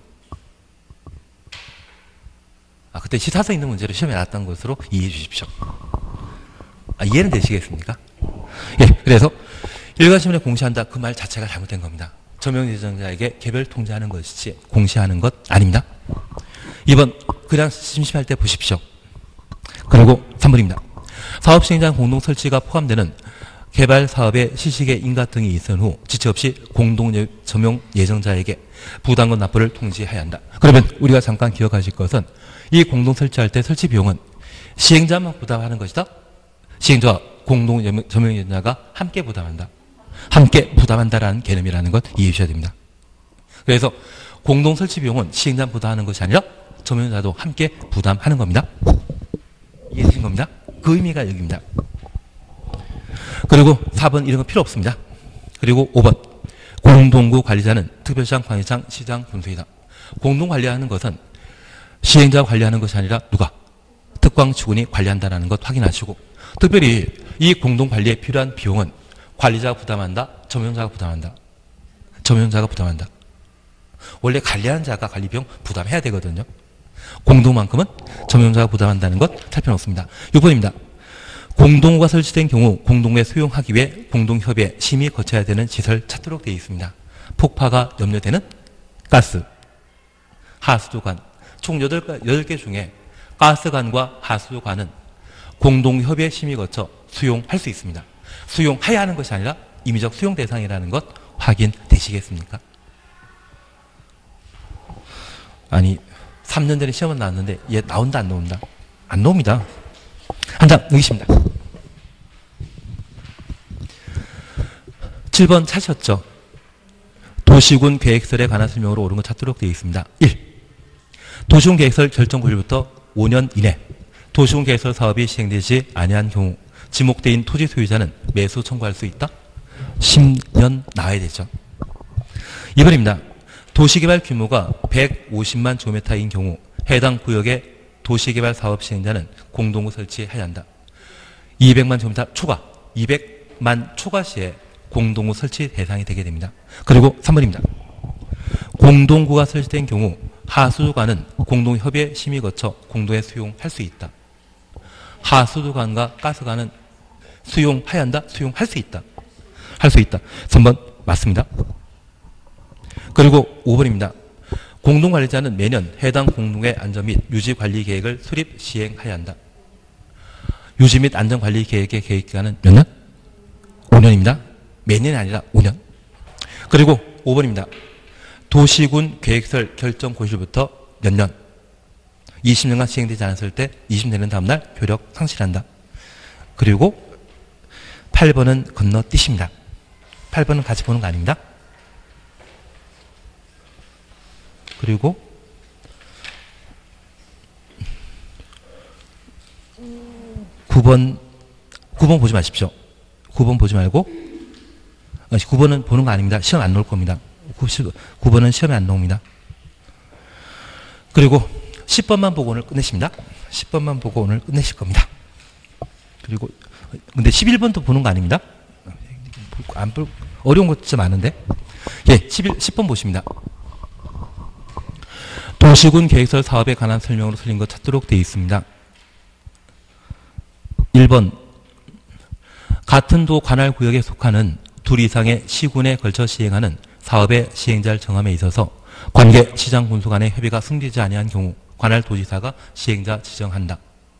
아, 그때 시사성 있는 문제로 시험에 나왔던 것으로 이해해 주십시오. 아, 이해는 되시겠습니까? 예, 그래서 일간신문에 공시한다 그 말 자체가 잘못된 겁니다. 저명 예정자에게 개별 통지하는 것이지 공시하는 것 아닙니다. 이 번 그냥 심심할 때 보십시오. 그리고 삼 번입니다. 사업 시행자 공동 설치가 포함되는 개발 사업의 시식에 인가 등이 있은 후 지체 없이 공동 점용 예정자에게 부담금 납부를 통지해야 한다. 그러면 우리가 잠깐 기억하실 것은 이 공동 설치할 때 설치 비용은 시행자만 부담하는 것이다. 시행자와 공동 점용 예정자가 함께 부담한다. 함께 부담한다라는 개념이라는 것 이해해 주셔야 됩니다. 그래서 공동 설치 비용은 시행자 부담하는 것이 아니라 점용자도 함께 부담하는 겁니다. 이해되신 겁니다. 그 의미가 여기입니다. 그리고 사 번 이런 거 필요 없습니다. 그리고 오 번 공동구 관리자는 특별시장, 광역시장, 시장, 군수이다. 공동 관리하는 것은 시행자가 관리하는 것이 아니라 누가? 특광추군이 관리한다는 것 확인하시고, 특별히 이 공동 관리에 필요한 비용은 관리자가 부담한다, 점용자가 부담한다. 점용자가 부담한다. 원래 관리하는 자가 관리 비용 부담해야 되거든요. 공동만큼은 점용자가 부담한다는 것 살펴놓습니다. 육 번입니다. 공동구가 설치된 경우 공동에 수용하기 위해 공동협의회 심의 거쳐야 되는 시설 찾도록 되어 있습니다. 폭파가 염려되는 가스, 하수도관, 총 여덟 개 중에 가스관과 하수도관은 공동협의회 심의 거쳐 수용할 수 있습니다. 수용해야 하는 것이 아니라 임의적 수용 대상이라는 것 확인되시겠습니까? 아니, 삼 년 전에 시험은 나왔는데 얘 나온다 안 나온다? 안 나옵니다. 한 장 넘기십니다. 칠 번 찾으셨죠? 도시군 계획설에 관한 설명으로 옳은 것 찾도록 되어 있습니다. 일. 도시군 계획설 결정 고일부터 오 년 이내 도시군 계획설 사업이 시행되지 아니한 경우 지목대인 토지 소유자는 매수 청구할 수 있다? 십 년 나와야 되죠. 이 번입니다. 도시개발 규모가 백오십만 제곱미터인 경우 해당 구역의 도시개발 사업 시행자는 공동구 설치해야 한다. 이백만 제곱미터 초과, 이백만 초과 시에 공동구 설치 대상이 되게 됩니다. 그리고 삼 번입니다. 공동구가 설치된 경우 하수도관은 공동협의회 심의 거쳐 공동에 수용할 수 있다. 하수도관과 가스관은 수용해야 한다? 수용할 수 있다. 할 수 있다. 삼 번 맞습니다. 그리고 오 번입니다. 공동관리자는 매년 해당 공동의 안전 및 유지 관리 계획을 수립 시행해야 한다. 유지 및 안전 관리 계획의 계획 기간은 몇 년? 오 년입니다. 매년이 아니라 오 년. 그리고 오 번입니다. 도시군 계획설 결정 고시부터 몇 년? 이십 년간 시행되지 않았을 때 이십 년은 다음날 효력 상실한다. 그리고 팔 번은 건너뛰십니다. 팔 번은 같이 보는 거 아닙니다. 그리고 구 번, 구 번 보지 마십시오. 구 번 보지 말고, 구 번은 보는 거 아닙니다. 시험 안 나올 겁니다. 구 번은 시험에 안 나옵니다. 그리고 십 번만 보고 오늘 끝내십니다. 십 번만 보고 오늘 끝내실 겁니다. 그리고, 근데 십일 번도 보는 거 아닙니다. 안, 어려운 거 진짜 많은데. 예, 십일, 십 번 보십니다. 도시군 계획설 사업에 관한 설명으로 틀린 것 찾도록 되어 있습니다. 일 번 같은 도 관할 구역에 속하는 둘 이상의 시군에 걸쳐 시행하는 사업의 시행자를 정함에 있어서 관계 시장 군수 간의 협의가 승리되지 아니한 경우 관할 도지사가 시행자 지정한다.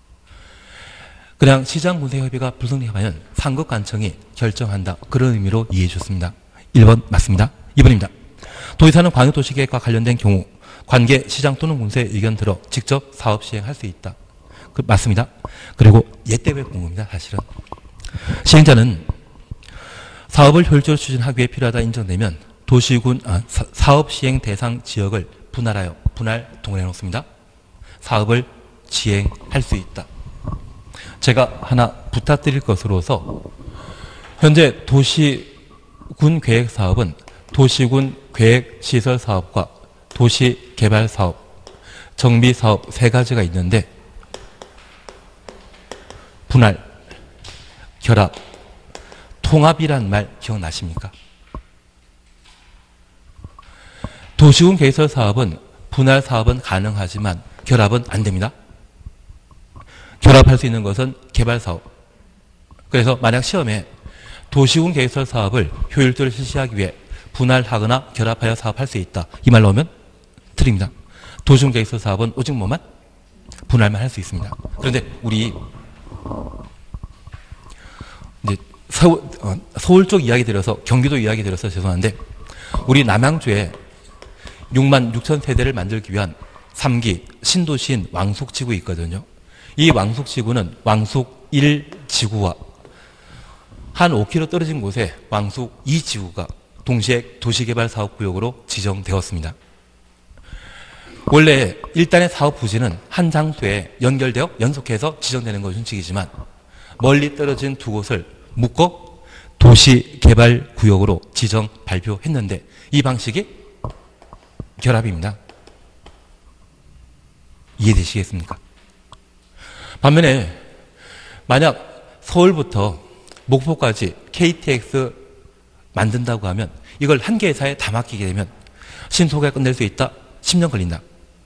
그냥 시장 군수의 협의가 불성립하면 상급관청이 결정한다. 그런 의미로 이해해 주셨습니다. 일 번 맞습니다. 이 번입니다. 도지사는 광역도시계획과 관련된 경우 관계 시장 또는 군수의 의견 들어 직접 사업 시행할 수 있다. 그, 맞습니다. 그리고 얘 때문에 본 겁니다. 사실은. 시행자는 사업을 효율적으로 추진하기 위해 필요하다 인정되면 도시군 아, 사, 사업 시행 대상 지역을 분할하여 분할 동원해 놓습니다. 사업을 시행할 수 있다. 제가 하나 부탁드릴 것으로서 현재 도시군 계획 사업은 도시군 계획 시설 사업과 도시개발사업, 정비사업 세 가지가 있는데 분할, 결합, 통합이란 말 기억나십니까? 도시군 계획설 사업은 분할 사업은 가능하지만 결합은 안 됩니다. 결합할 수 있는 것은 개발사업. 그래서 만약 시험에 도시군 계획설 사업을 효율적으로 실시하기 위해 분할하거나 결합하여 사업할 수 있다. 이 말 나오면 틀립니다. 도시군 계획설 사업은 오직 뭐만? 분할만 할 수 있습니다. 그런데 우리 이제 서울, 어, 서울 쪽 이야기 드려서 경기도 이야기 드려서 죄송한데 우리 남양주에 육만 육천 세대를 만들기 위한 삼 기 신도시인 왕숙지구 있거든요. 이 왕숙지구는 왕숙 일 지구와 한 오 킬로미터 떨어진 곳에 왕숙 이 지구가 동시에 도시개발사업구역으로 지정되었습니다. 원래 일단의 사업 부지는 한 장소에 연결되어 연속해서 지정되는 것이 원칙이지만 멀리 떨어진 두 곳을 묶어 도시개발구역으로 지정 발표했는데 이 방식이 결합입니다. 이해되시겠습니까? 반면에 만약 서울부터 목포까지 케이티엑스 만든다고 하면 이걸 한 개 회사에 다 맡기게 되면 신속하게 끝낼 수 있다. 십 년 걸린다.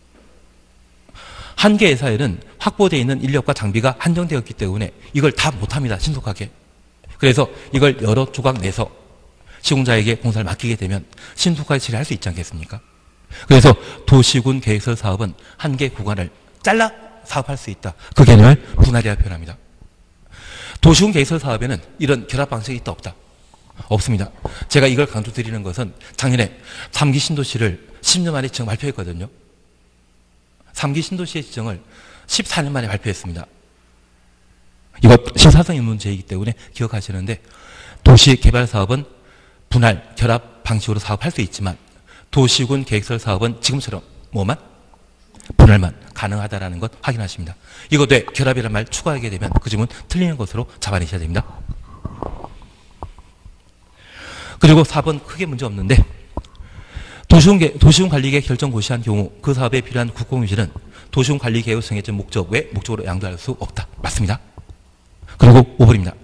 한 개 회사에는 확보되어 있는 인력과 장비가 한정되었기 때문에 이걸 다 못합니다. 신속하게. 그래서 이걸 여러 조각 내서 시공자에게 공사를 맡기게 되면 신속하게 처리할 수 있지 않겠습니까? 그래서 도시군 계획설 사업은 한 개 구간을 잘라 사업할 수 있다. 그 개념을 분할이라 표현합니다. 도시군 계획설 사업에는 이런 결합 방식이 있다 없다? 없습니다. 제가 이걸 강조드리는 것은 작년에 삼 기 신도시를 십 년 만에 지정 발표했거든요. 삼 기 신도시의 지정을 십사 년 만에 발표했습니다. 이것 신사성 문제이기 때문에 기억하시는데 도시개발사업은 분할, 결합 방식으로 사업할 수 있지만 도시군 계획설 사업은 지금처럼 뭐만? 분할만 가능하다는 것 확인하십니다. 이것에 결합이라는 말 추가하게 되면 그 점은 틀리는 것으로 잡아내셔야 됩니다. 그리고 사 번 크게 문제 없는데 도시군, 도시군 관리계획 결정 고시한 경우 그 사업에 필요한 국공유지는 도시군 관리계획을 정해진 목적 외 목적으로 양도할 수 없다. 맞습니다. 그리고 오 번입니다.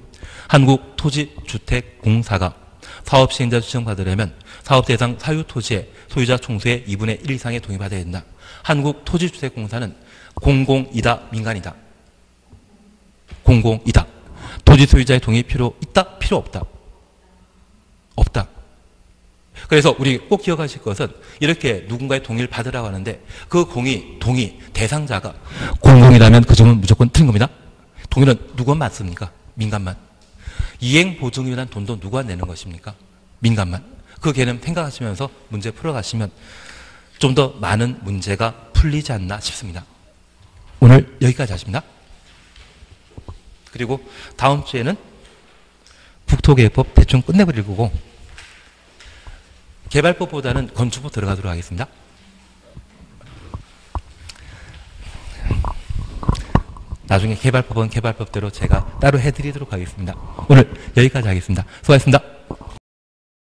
한국토지주택공사가 사업 시행자 지정받으려면 사업 대상 사유 토지의 소유자 총수의 이분의 일 이상의 동의 받아야 된다. 한국토지주택공사는 공공이다, 민간이다. 공공이다. 토지 소유자의 동의 필요 있다, 필요 없다. 없다. 그래서 우리 꼭 기억하실 것은 이렇게 누군가의 동의를 받으라고 하는데 그 공의, 동의, 대상자가 공공이라면 그 점은 무조건 틀린 겁니다. 동의는 누가 맞습니까? 민간만. 이행보증에 대한 돈도 누가 내는 것입니까? 민간만. 그 개념 생각하시면서 문제 풀어가시면 좀 더 많은 문제가 풀리지 않나 싶습니다. 오늘 여기까지 하십니다. 그리고 다음 주에는 국토계획법 대충 끝내버릴 거고 개발법보다는 건축법 들어가도록 하겠습니다. 나중에 개발법은 개발법대로 제가 따로 해드리도록 하겠습니다. 오늘 여기까지 하겠습니다. 수고하셨습니다.